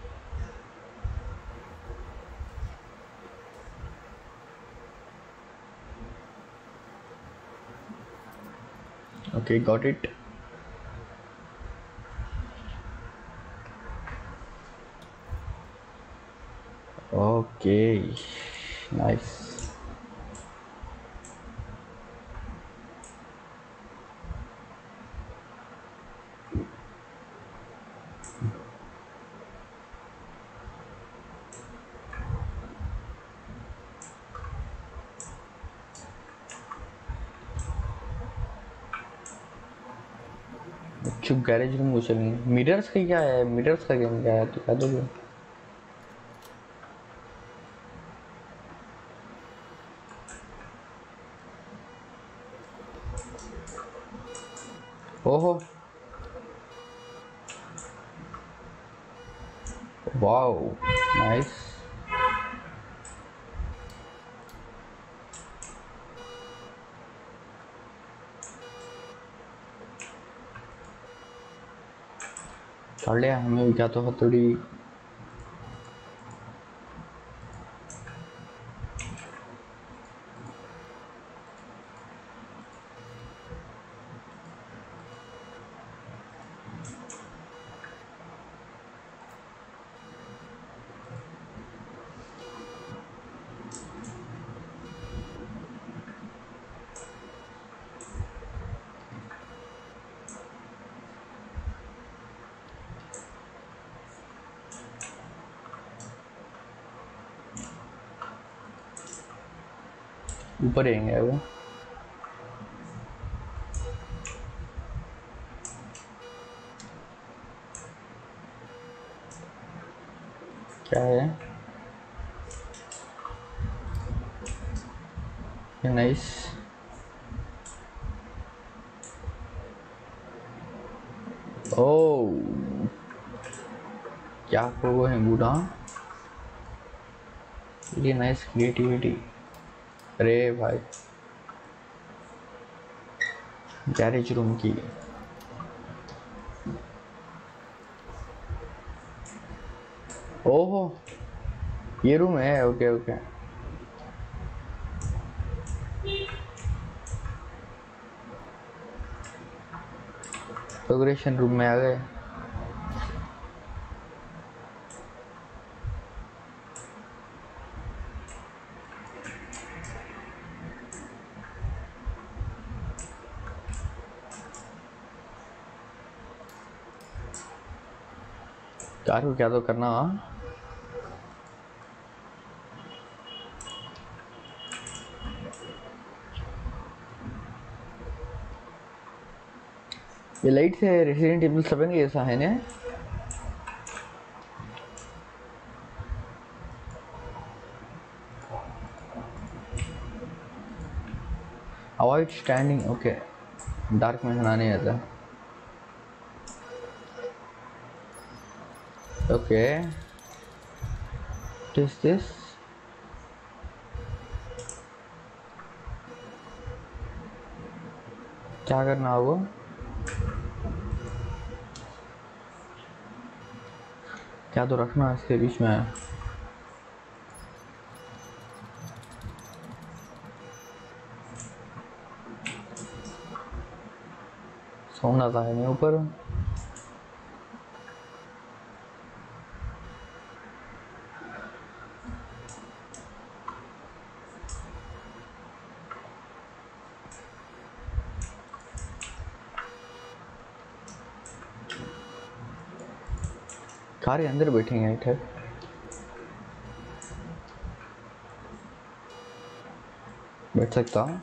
Okay got it. Okay nice. चुप गैरेज रूम को चलेंगे। मिरर्स का क्या है, मिरर्स का गेम क्या है तो कह दोगे? ओहो वाओ नाइस। कर लिया हमें भी क्या तो हथौड़ी। ऊपर रहेंगे वो। क्या है ये? नाइस। ओ क्या वो है बूढ़ा, ये नाइस क्रिएटिविटी। अरे भाई गैरेज रूम की। ओहो ये रूम है, ओके ओके। प्रोग्रेशन रूम में आ गए। कार को क्या तो करना। ये लाइट से रेसिडेंट एविल सेवन जैसा है ना? Avoid standing, okay. डार्क में चलाने आता। Okay what is this? क्या करना होगा? क्या तो रखना है इसके बीच में। सोना था है ऊपर। कार के अंदर बैठेंगे इधर। बैठ सकता हूँ,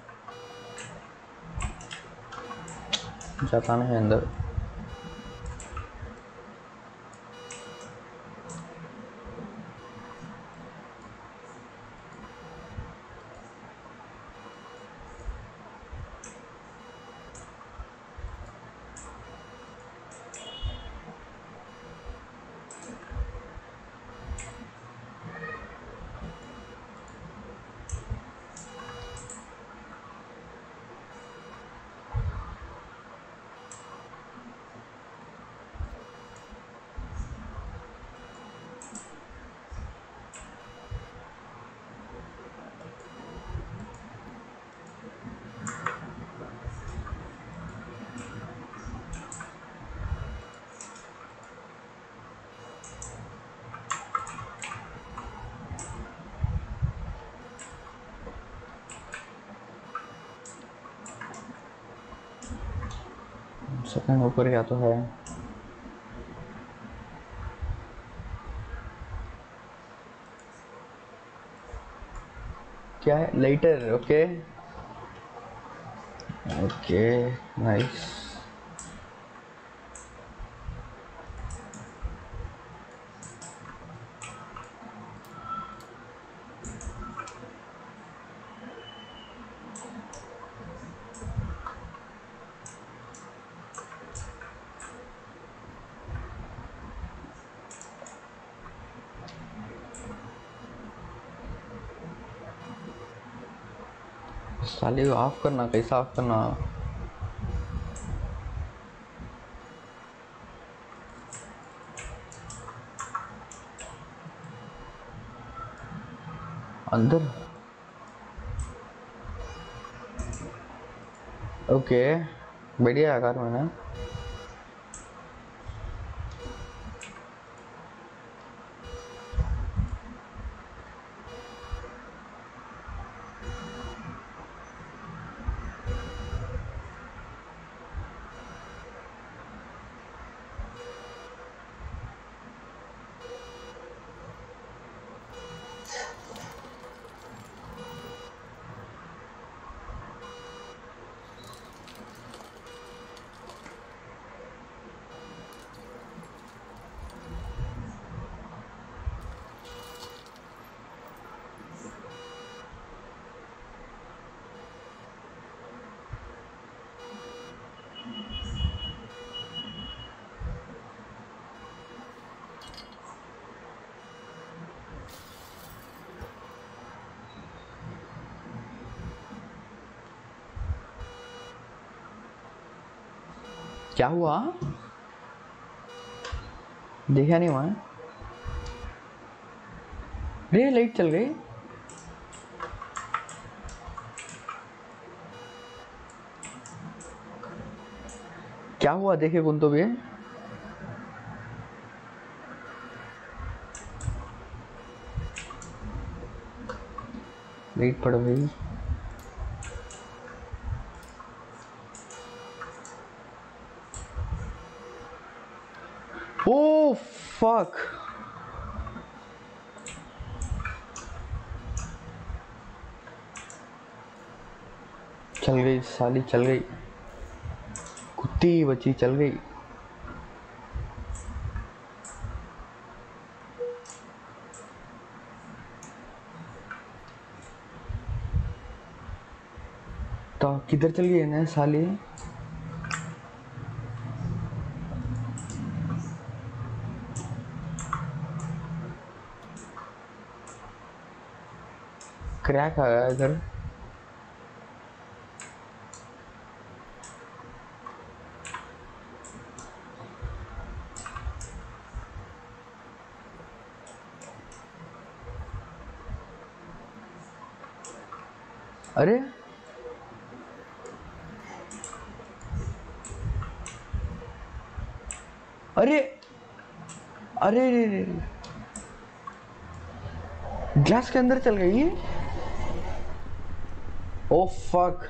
जाता नहीं अंदर। सेकंड ऊपर क्या तो है। क्या है? Lighter, okay okay nice. साले को ऑफ करना, कैसा ऑफ करना? अंदर ओके बढ़िया आकार मैंने क्या हुआ? देखा नहीं वहां। रे लाइट चल गई। क्या हुआ देखे कौन तो भी है। लाइट पड़ गई। Oh fuck! चल गई साली, चल गई कुत्ती बची, चल गई। तो किधर चल गई ना साली? क्रैक आ गया इधर। अरे अरे अरे रे रे ग्लास के अंदर चल गई। ओ फक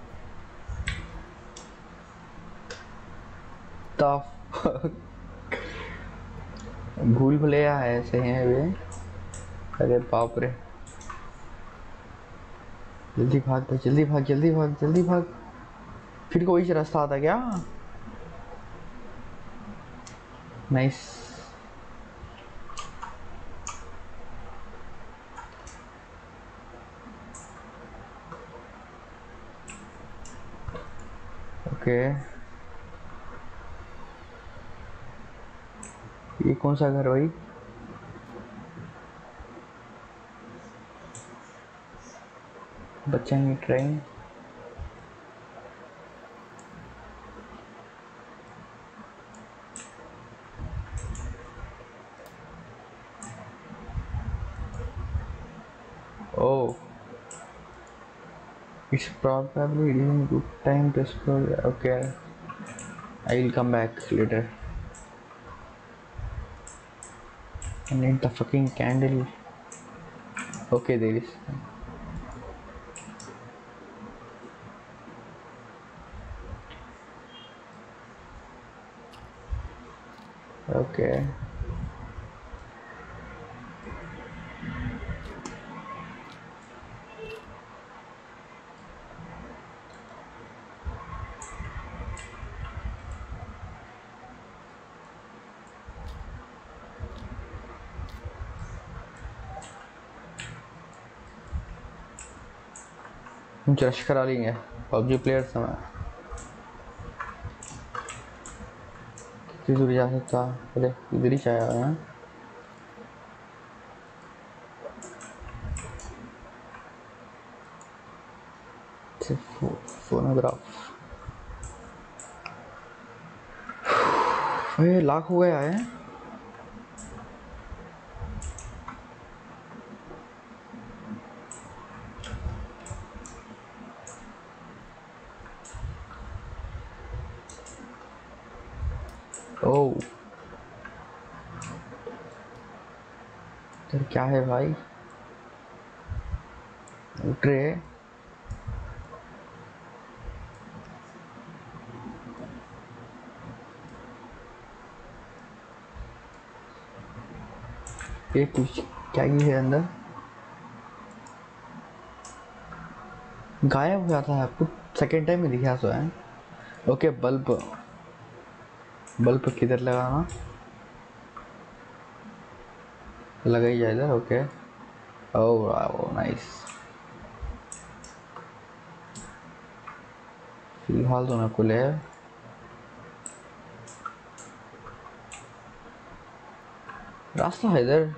भूल भुलैया है ऐसे हैं वे। अरे बाप रे, जल्दी भाग भाई, जल्दी भाग जल्दी भाग जल्दी भाग। फिर कोई रास्ता आता क्या? नाइस। ओके ये कौन सा घर भाई? बच्चा की train. Oh, it's probably a good time to explore. Okay, I will come back later. I need the fucking candle. Okay, there is. Okay. मुझे रश करा लेंगे पबजी प्लेयर समय कितनी दूर जा सकता? पहले इधर ही चाहे है। से फो, फोनोग्राफ। ये लाख हो गया है। ओह तो क्या है भाई, उठ रहे। ये कुछ क्या ही है अंदर, गायब हो जाता है कुछ सेकेंड टाइम में दिखा सो है। ओके बल्ब, बल्ब किधर लगाना, लगा ही जाए इधर। Okay oh nice. फिलहाल तो ना खुले है, रास्ता है इधर।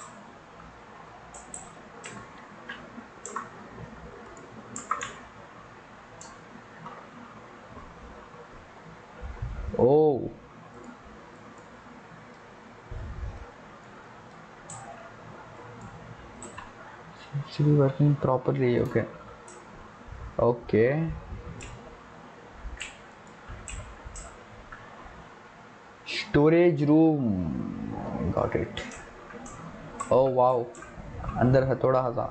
ओह actually working properly। okay okay storage room, got it। oh wow अंदर है थोड़ा सा।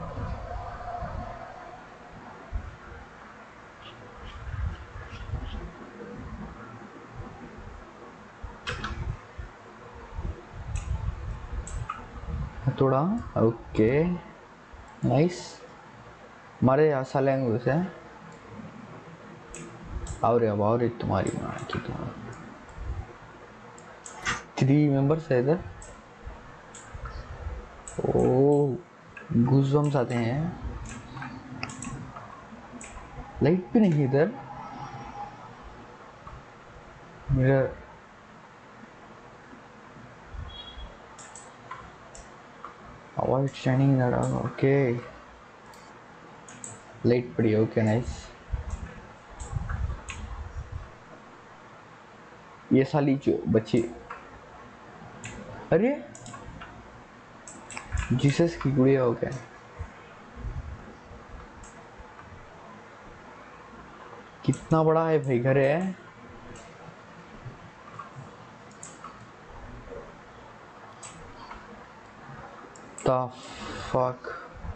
थोड़ा ओके नाइस। हमारे ऐसा लैंग्वेज है और अब और तुम्हारी माँ की तुम्हारी थ्री मेंबर्स है इधर। ओह गूज़बम्स आते हैं। लाइट भी नहीं इधर, mirror avoid shining in the dark. Okay light पड़ी। Okay nice. ये साली जो बच्ची, अरे जीसस की गुड़िया। हो गया, कितना बड़ा है भाई घर है। The fuck।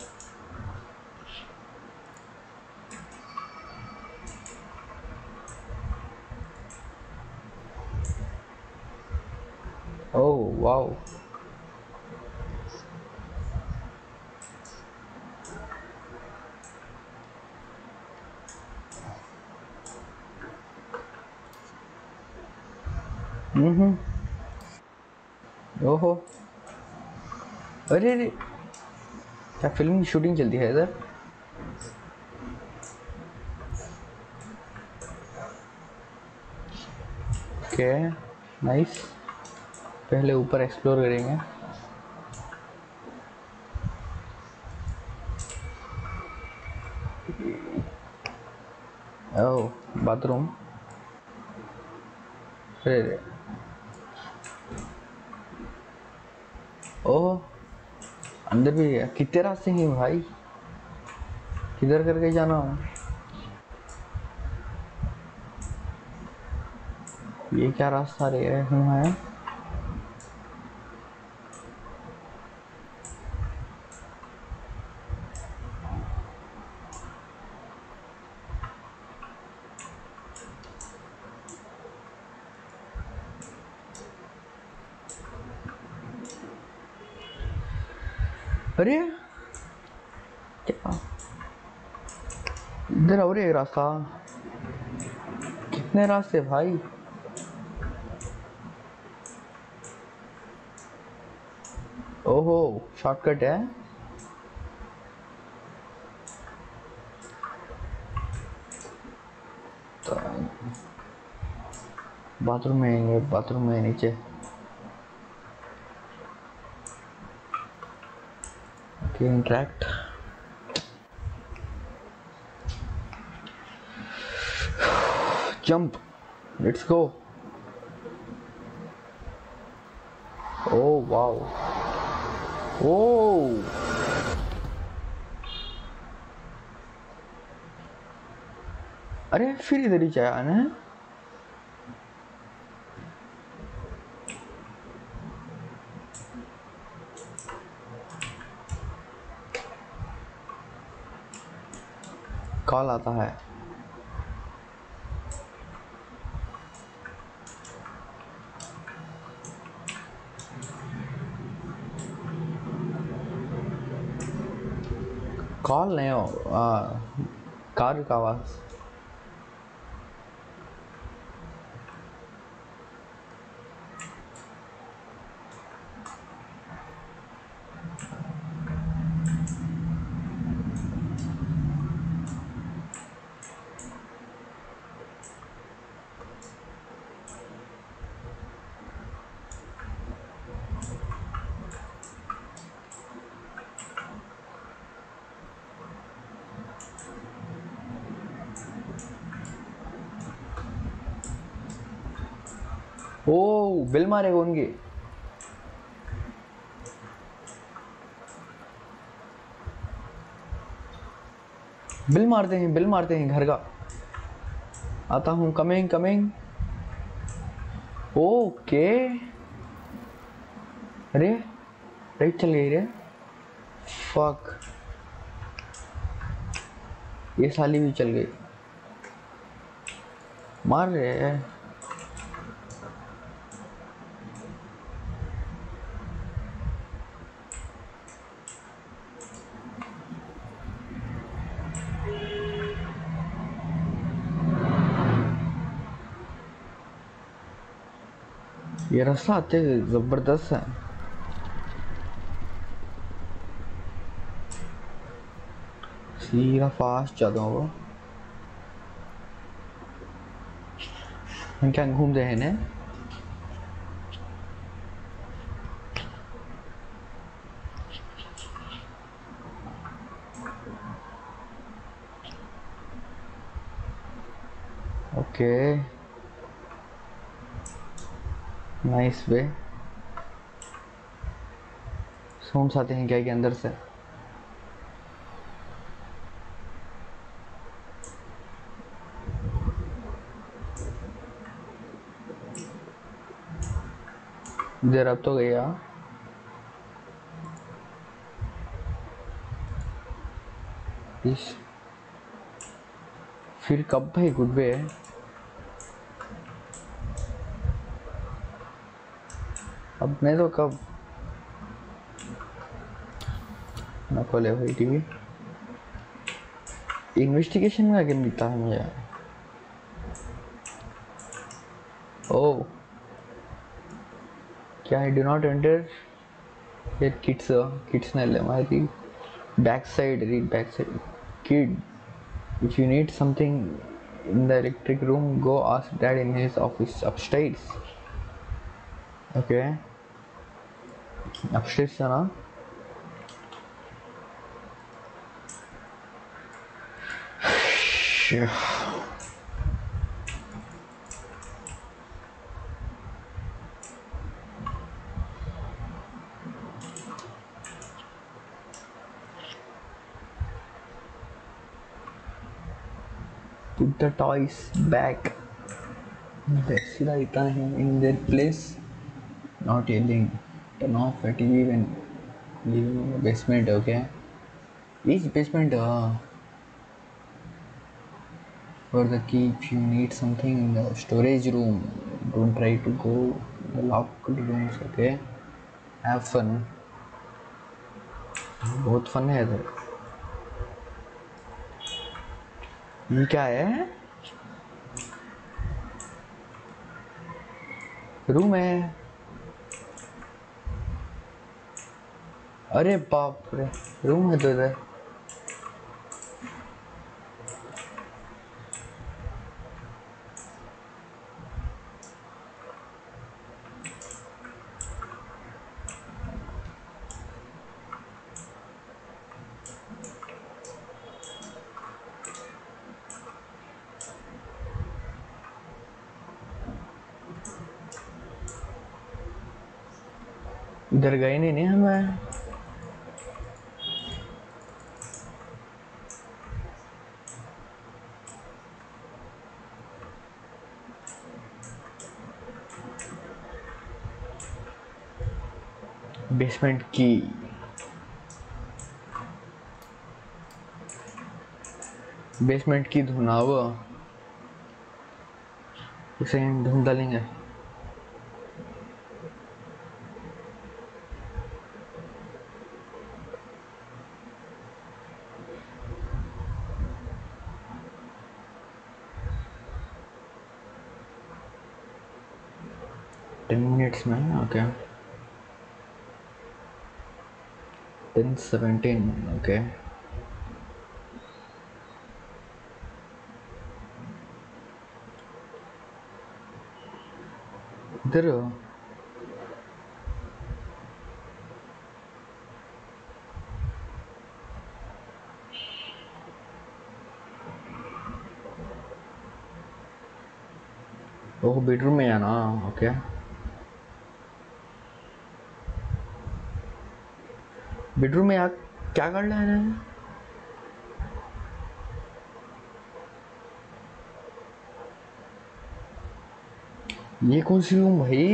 oh wow हम्म ओहो अरे अरे क्या फिल्म की शूटिंग चलती है इधर। ओके नाइस, पहले ऊपर एक्सप्लोर करेंगे। Oh bathroom. अरे अरे ओह अंदर भी है। कितने रास्ते हैं भाई, किधर करके जाना हो। ये क्या रास्ता रे है। अरे क्या इधर और एक रास्ता, कितने रास्ते भाई। ओहो शॉर्टकट है। तो बाथरूम में, बाथरूम में नीचे। Okay interact. Jump, let's go. Oh wow, oh अरे फिर इधर ही जाया ना। कॉल आता है। कॉल नहीं हो, आ, कार का आवाज। ओ बिल मारेगा उनके। बिल मारते हैं, बिल मारते हैं घर का। आता हूँ, कमिंग कमिंग। ओके, अरे राइट चल गई रे। फक, ये साली भी चल गई। मार रहे हैं। ये रास्ता आते जबरदस्त है। सीधा फास्ट जाता हूँ वो। हम क्या घूम रहे हैं ने? Okay, nice way. साउंड्स आते हैं क्या के अंदर से? इधर अब तो गया। इस फिर कब भाई गुड वे? अब नहीं तो कब ना खोले भाई टीवी। इन्वेस्टिगेशन में आगे मिलता है मुझे। ओह क्या है? डू नॉट एंटर ये किड्स, किड्स ने ले मारी। Back side, read back side. Kid, if you need something in the electric room, go ask dad in his office upstairs. Okay, upstairs है ना? Put the toys back. सीधा इतना है in their place. Not yelling. Turn off the T V when leaving the basement. Okay. Each basement. Uh, for the key if you need something in the storage room. Don't try to go in the locked rooms. Okay. Have fun. बहुत fun है इधर। ये क्या है? Room है। अरे बाप रे, रूम है तो इधर। इधर गए नहीं नहीं हमें। बेसमेंट की बेसमेंट की धुनाव उसे ढूंढ डालेंगे। टेन मिनट्स में ओके। Ten seventeen okay. इधर ओह बेडरूम में आना ओके। बेडरूम में यार क्या कर रहा है? ये कौन सी रूम भाई?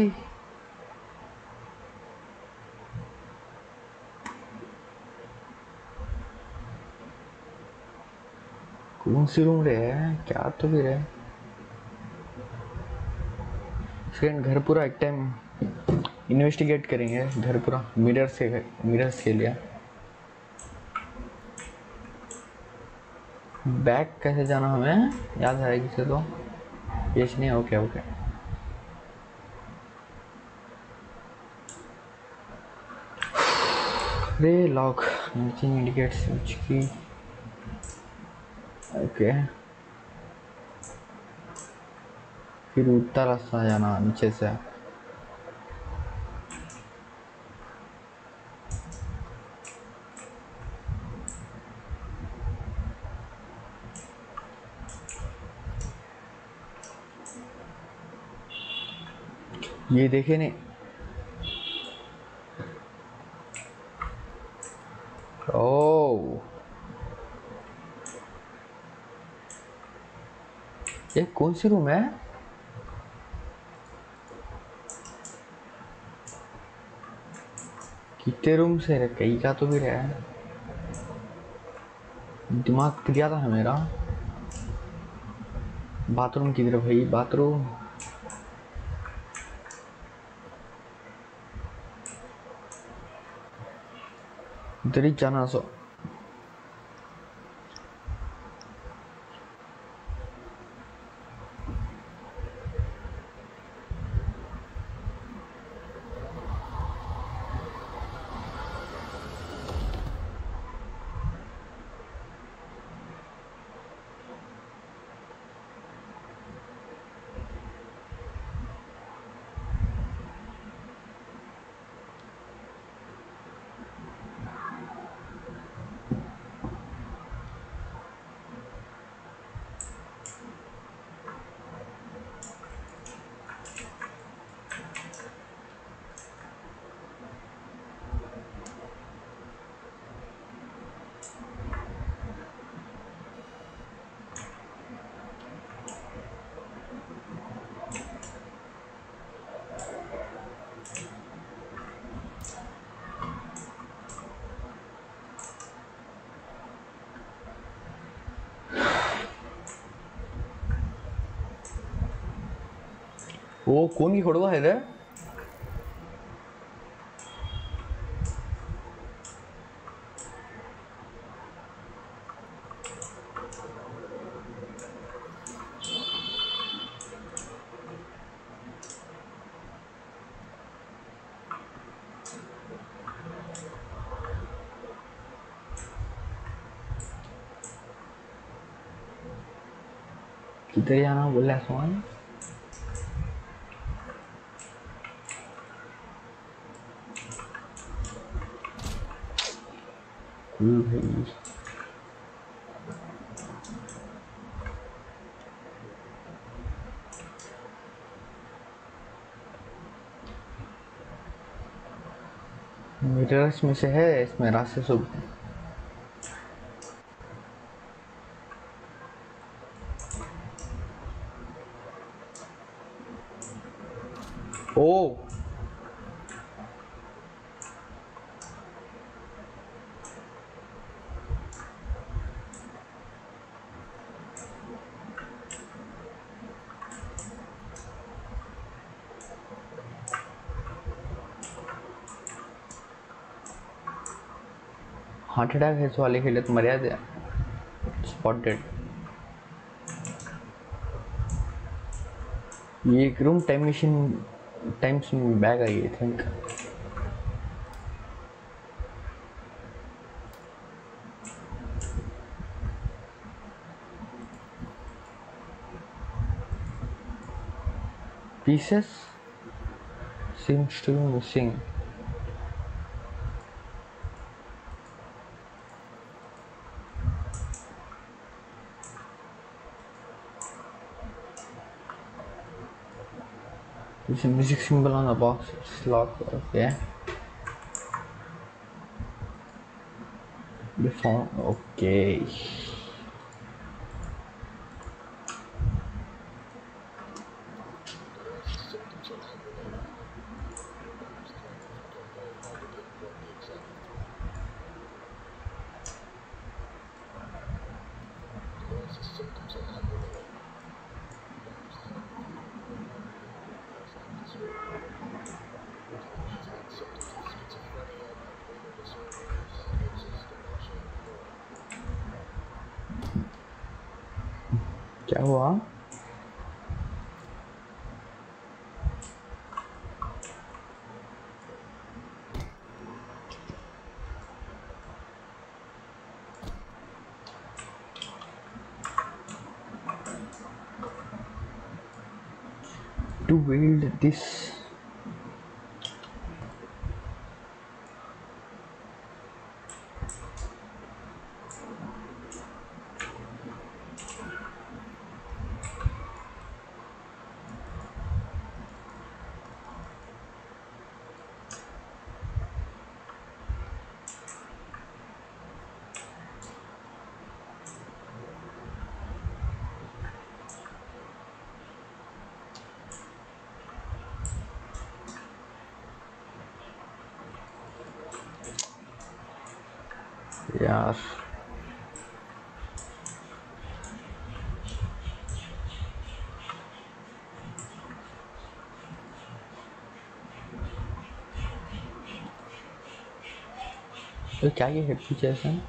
कौन सी रूम रे है? क्या तो भी रहे फ्रेंड। घर पूरा एक टाइम इन्वेस्टिगेट करेंगे घर पूरा मिरर से मिरर्स के लिए। बैक कैसे जाना हमें याद है किसे तो पेश नहीं। ओके ओके रे लॉक नथिंग इंडिकेट्स व्हिच की ओके। फिर उल्टा रास्ता जाना नीचे से। ये देखे नहीं। ओह ये कौन सी रूम है? कितने रूम से रे? कई का तो भी रहा है। दिमाग क्लियर था मेरा। बाथरूम किधर भाई? बाथरूम इधर ही जाना सो। वो कौन की खोड़वा है रे? किधर जाना बोला सोन? भाई ड्रेस में से है इसमें रास्ते सब ओ हार्ट अटैक है वाले के लिए तो मर्यादा स्पॉटेड ये एक room time machine time machine bag I I think pieces seems to be missing there's a music symbol on the box it's locked okay the phone okay क्या हुआ to wield this यार तो क्या ये head features हैं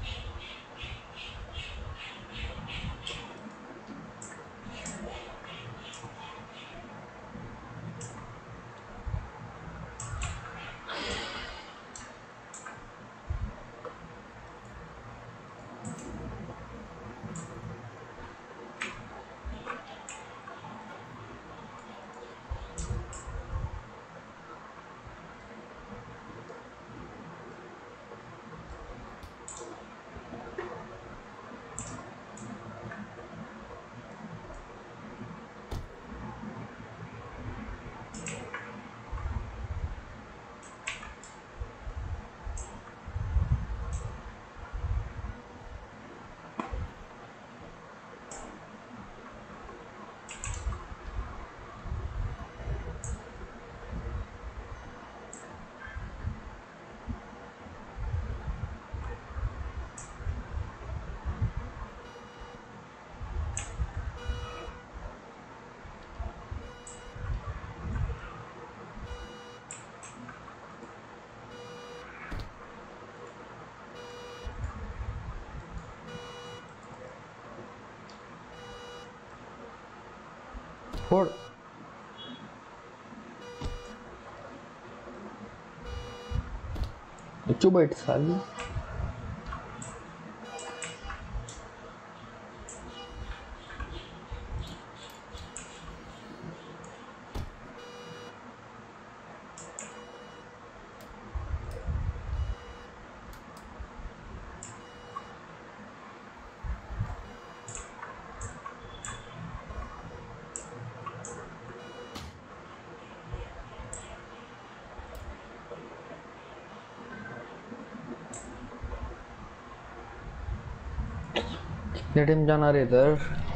फोड़ चुप बैठ साली लेट हिम जाना रे इधर।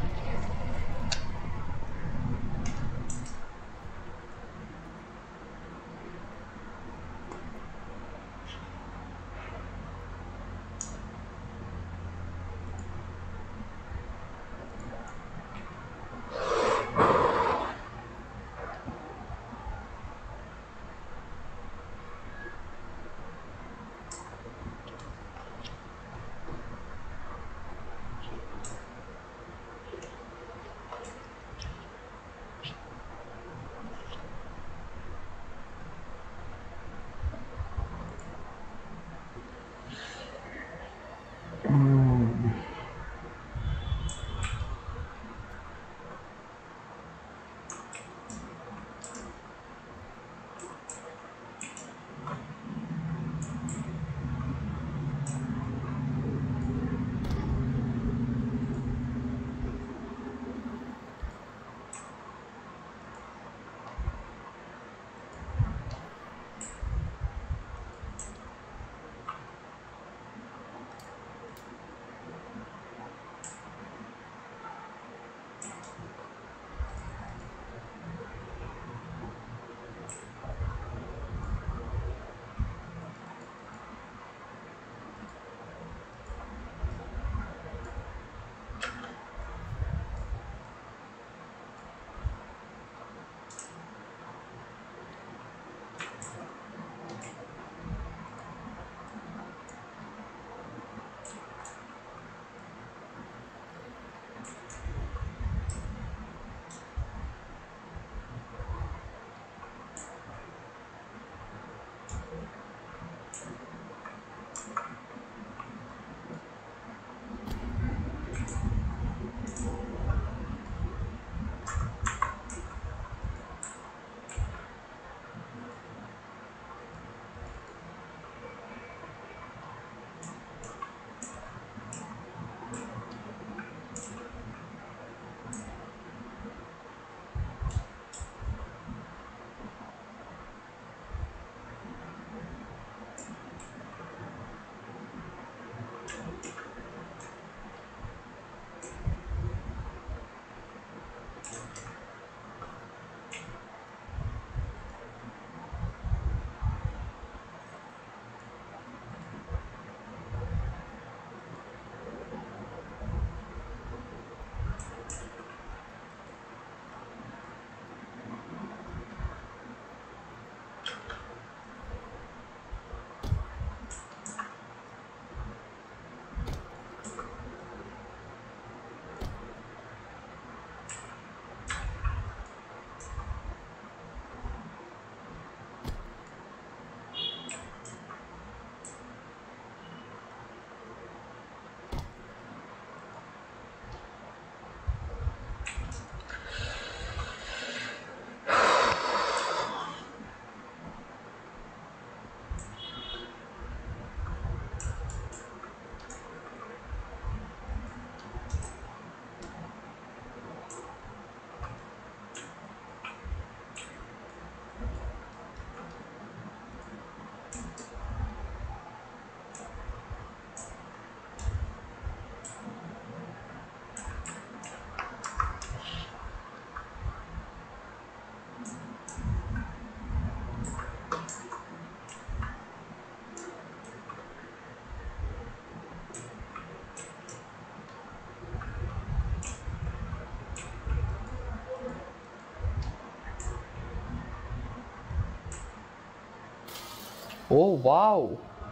ओह वाओ,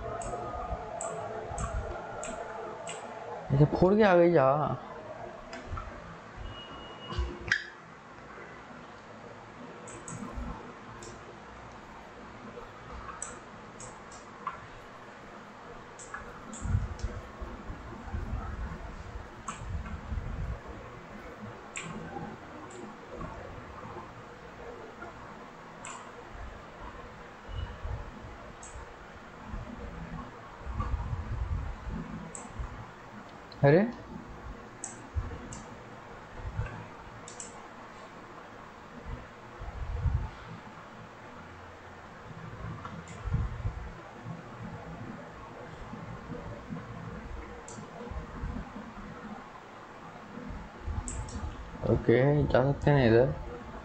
ऐसे फोड़ के आ गई जा। अरे ओके, जा सकते हैं इधर।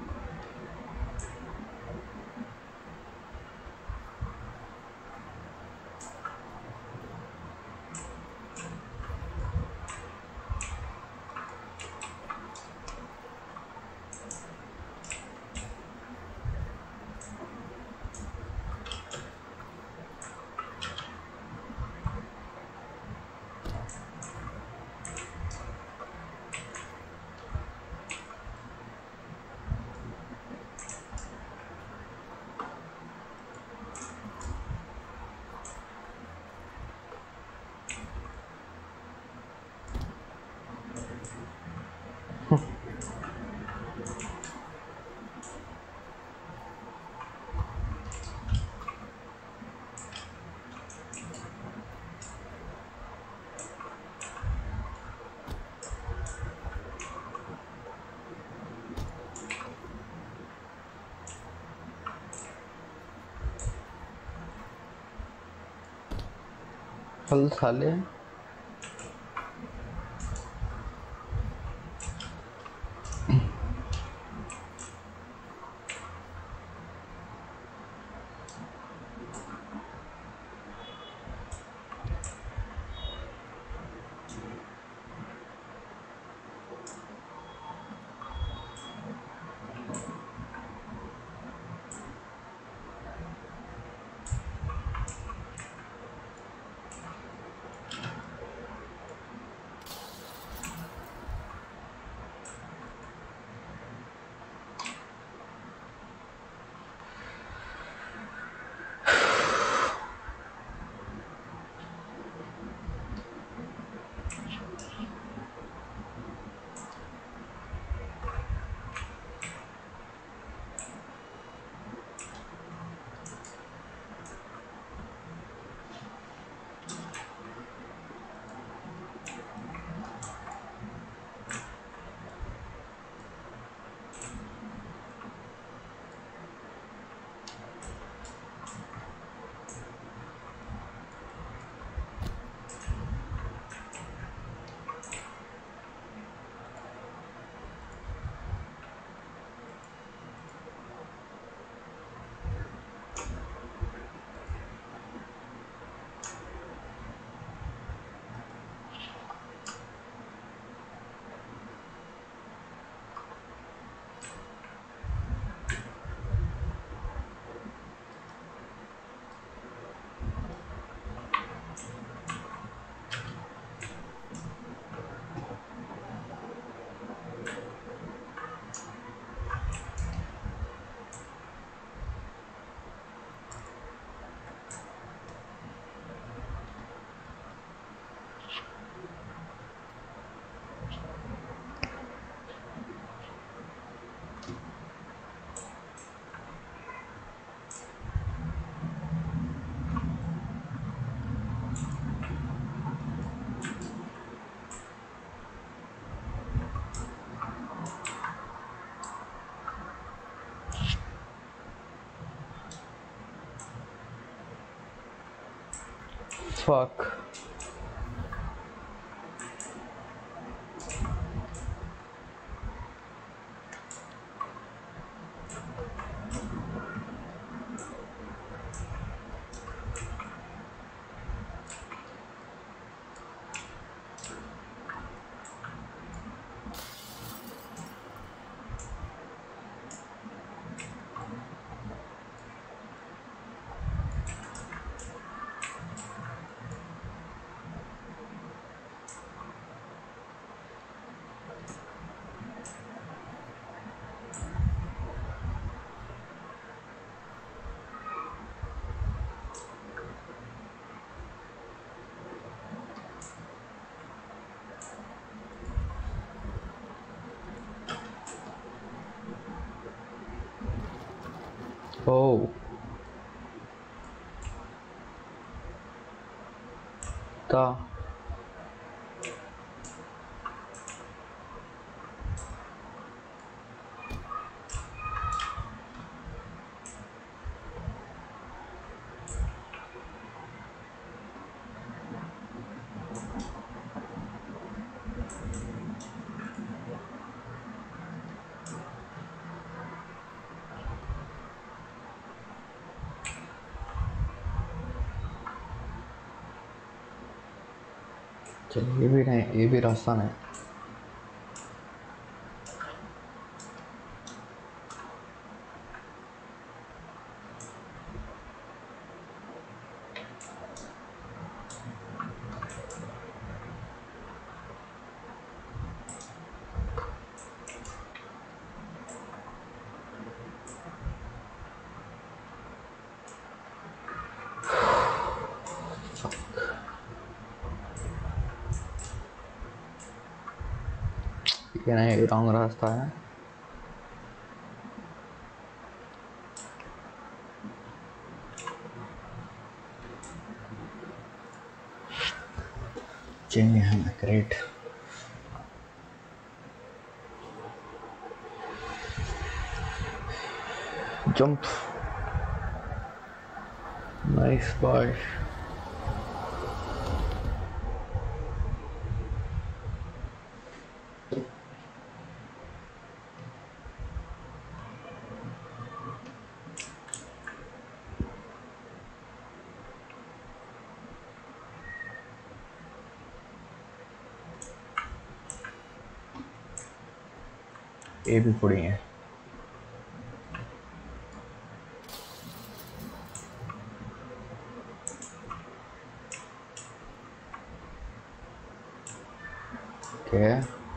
फल साले। Fuck. Oh. Ta. चल ये भी नहीं, ये भी रास्ता नहीं। ये नहीं, रॉन्ग रास्ता है। चेंज है ग्रेट। Jump, nice boy. ये भी पड़ी है। क्या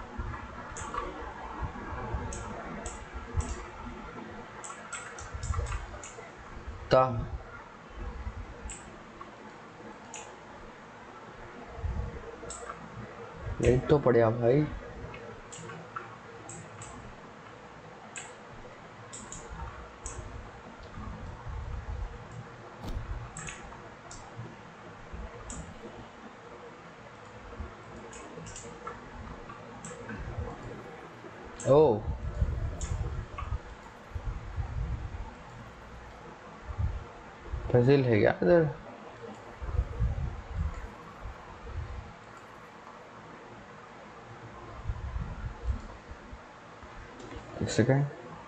ता लेट तो पड़े भाई। ओ फजिल है क्या इधर? एक सेकेंड।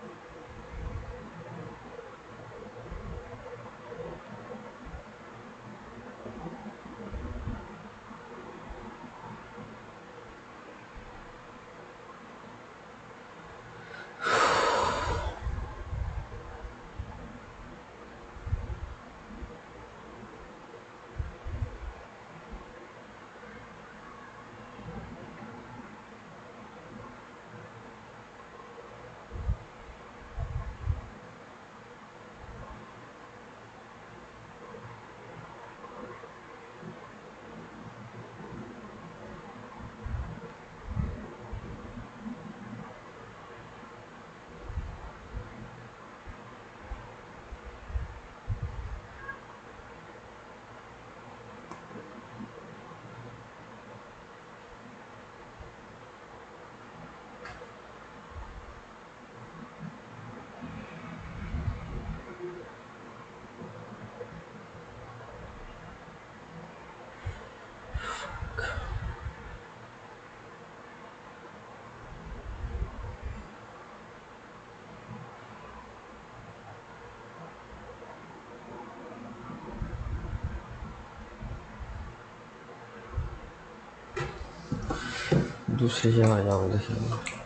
दूसरी जगह जाओ देखिए।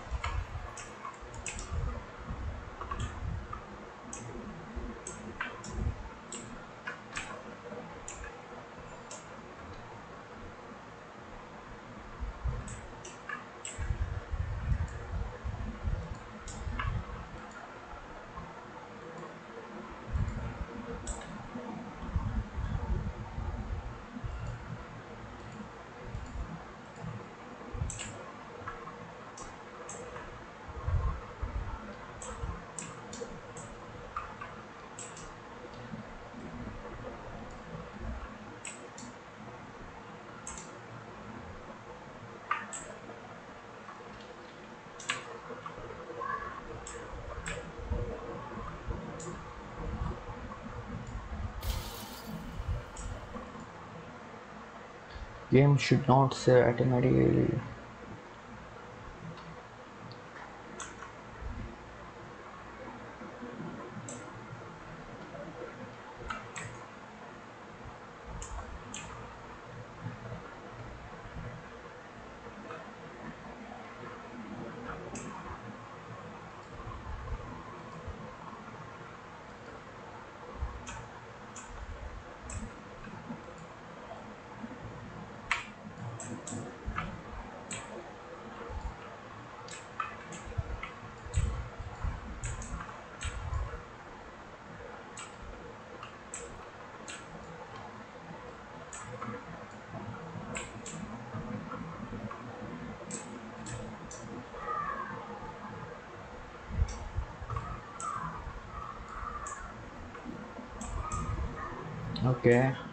Game should not save automatically. Okay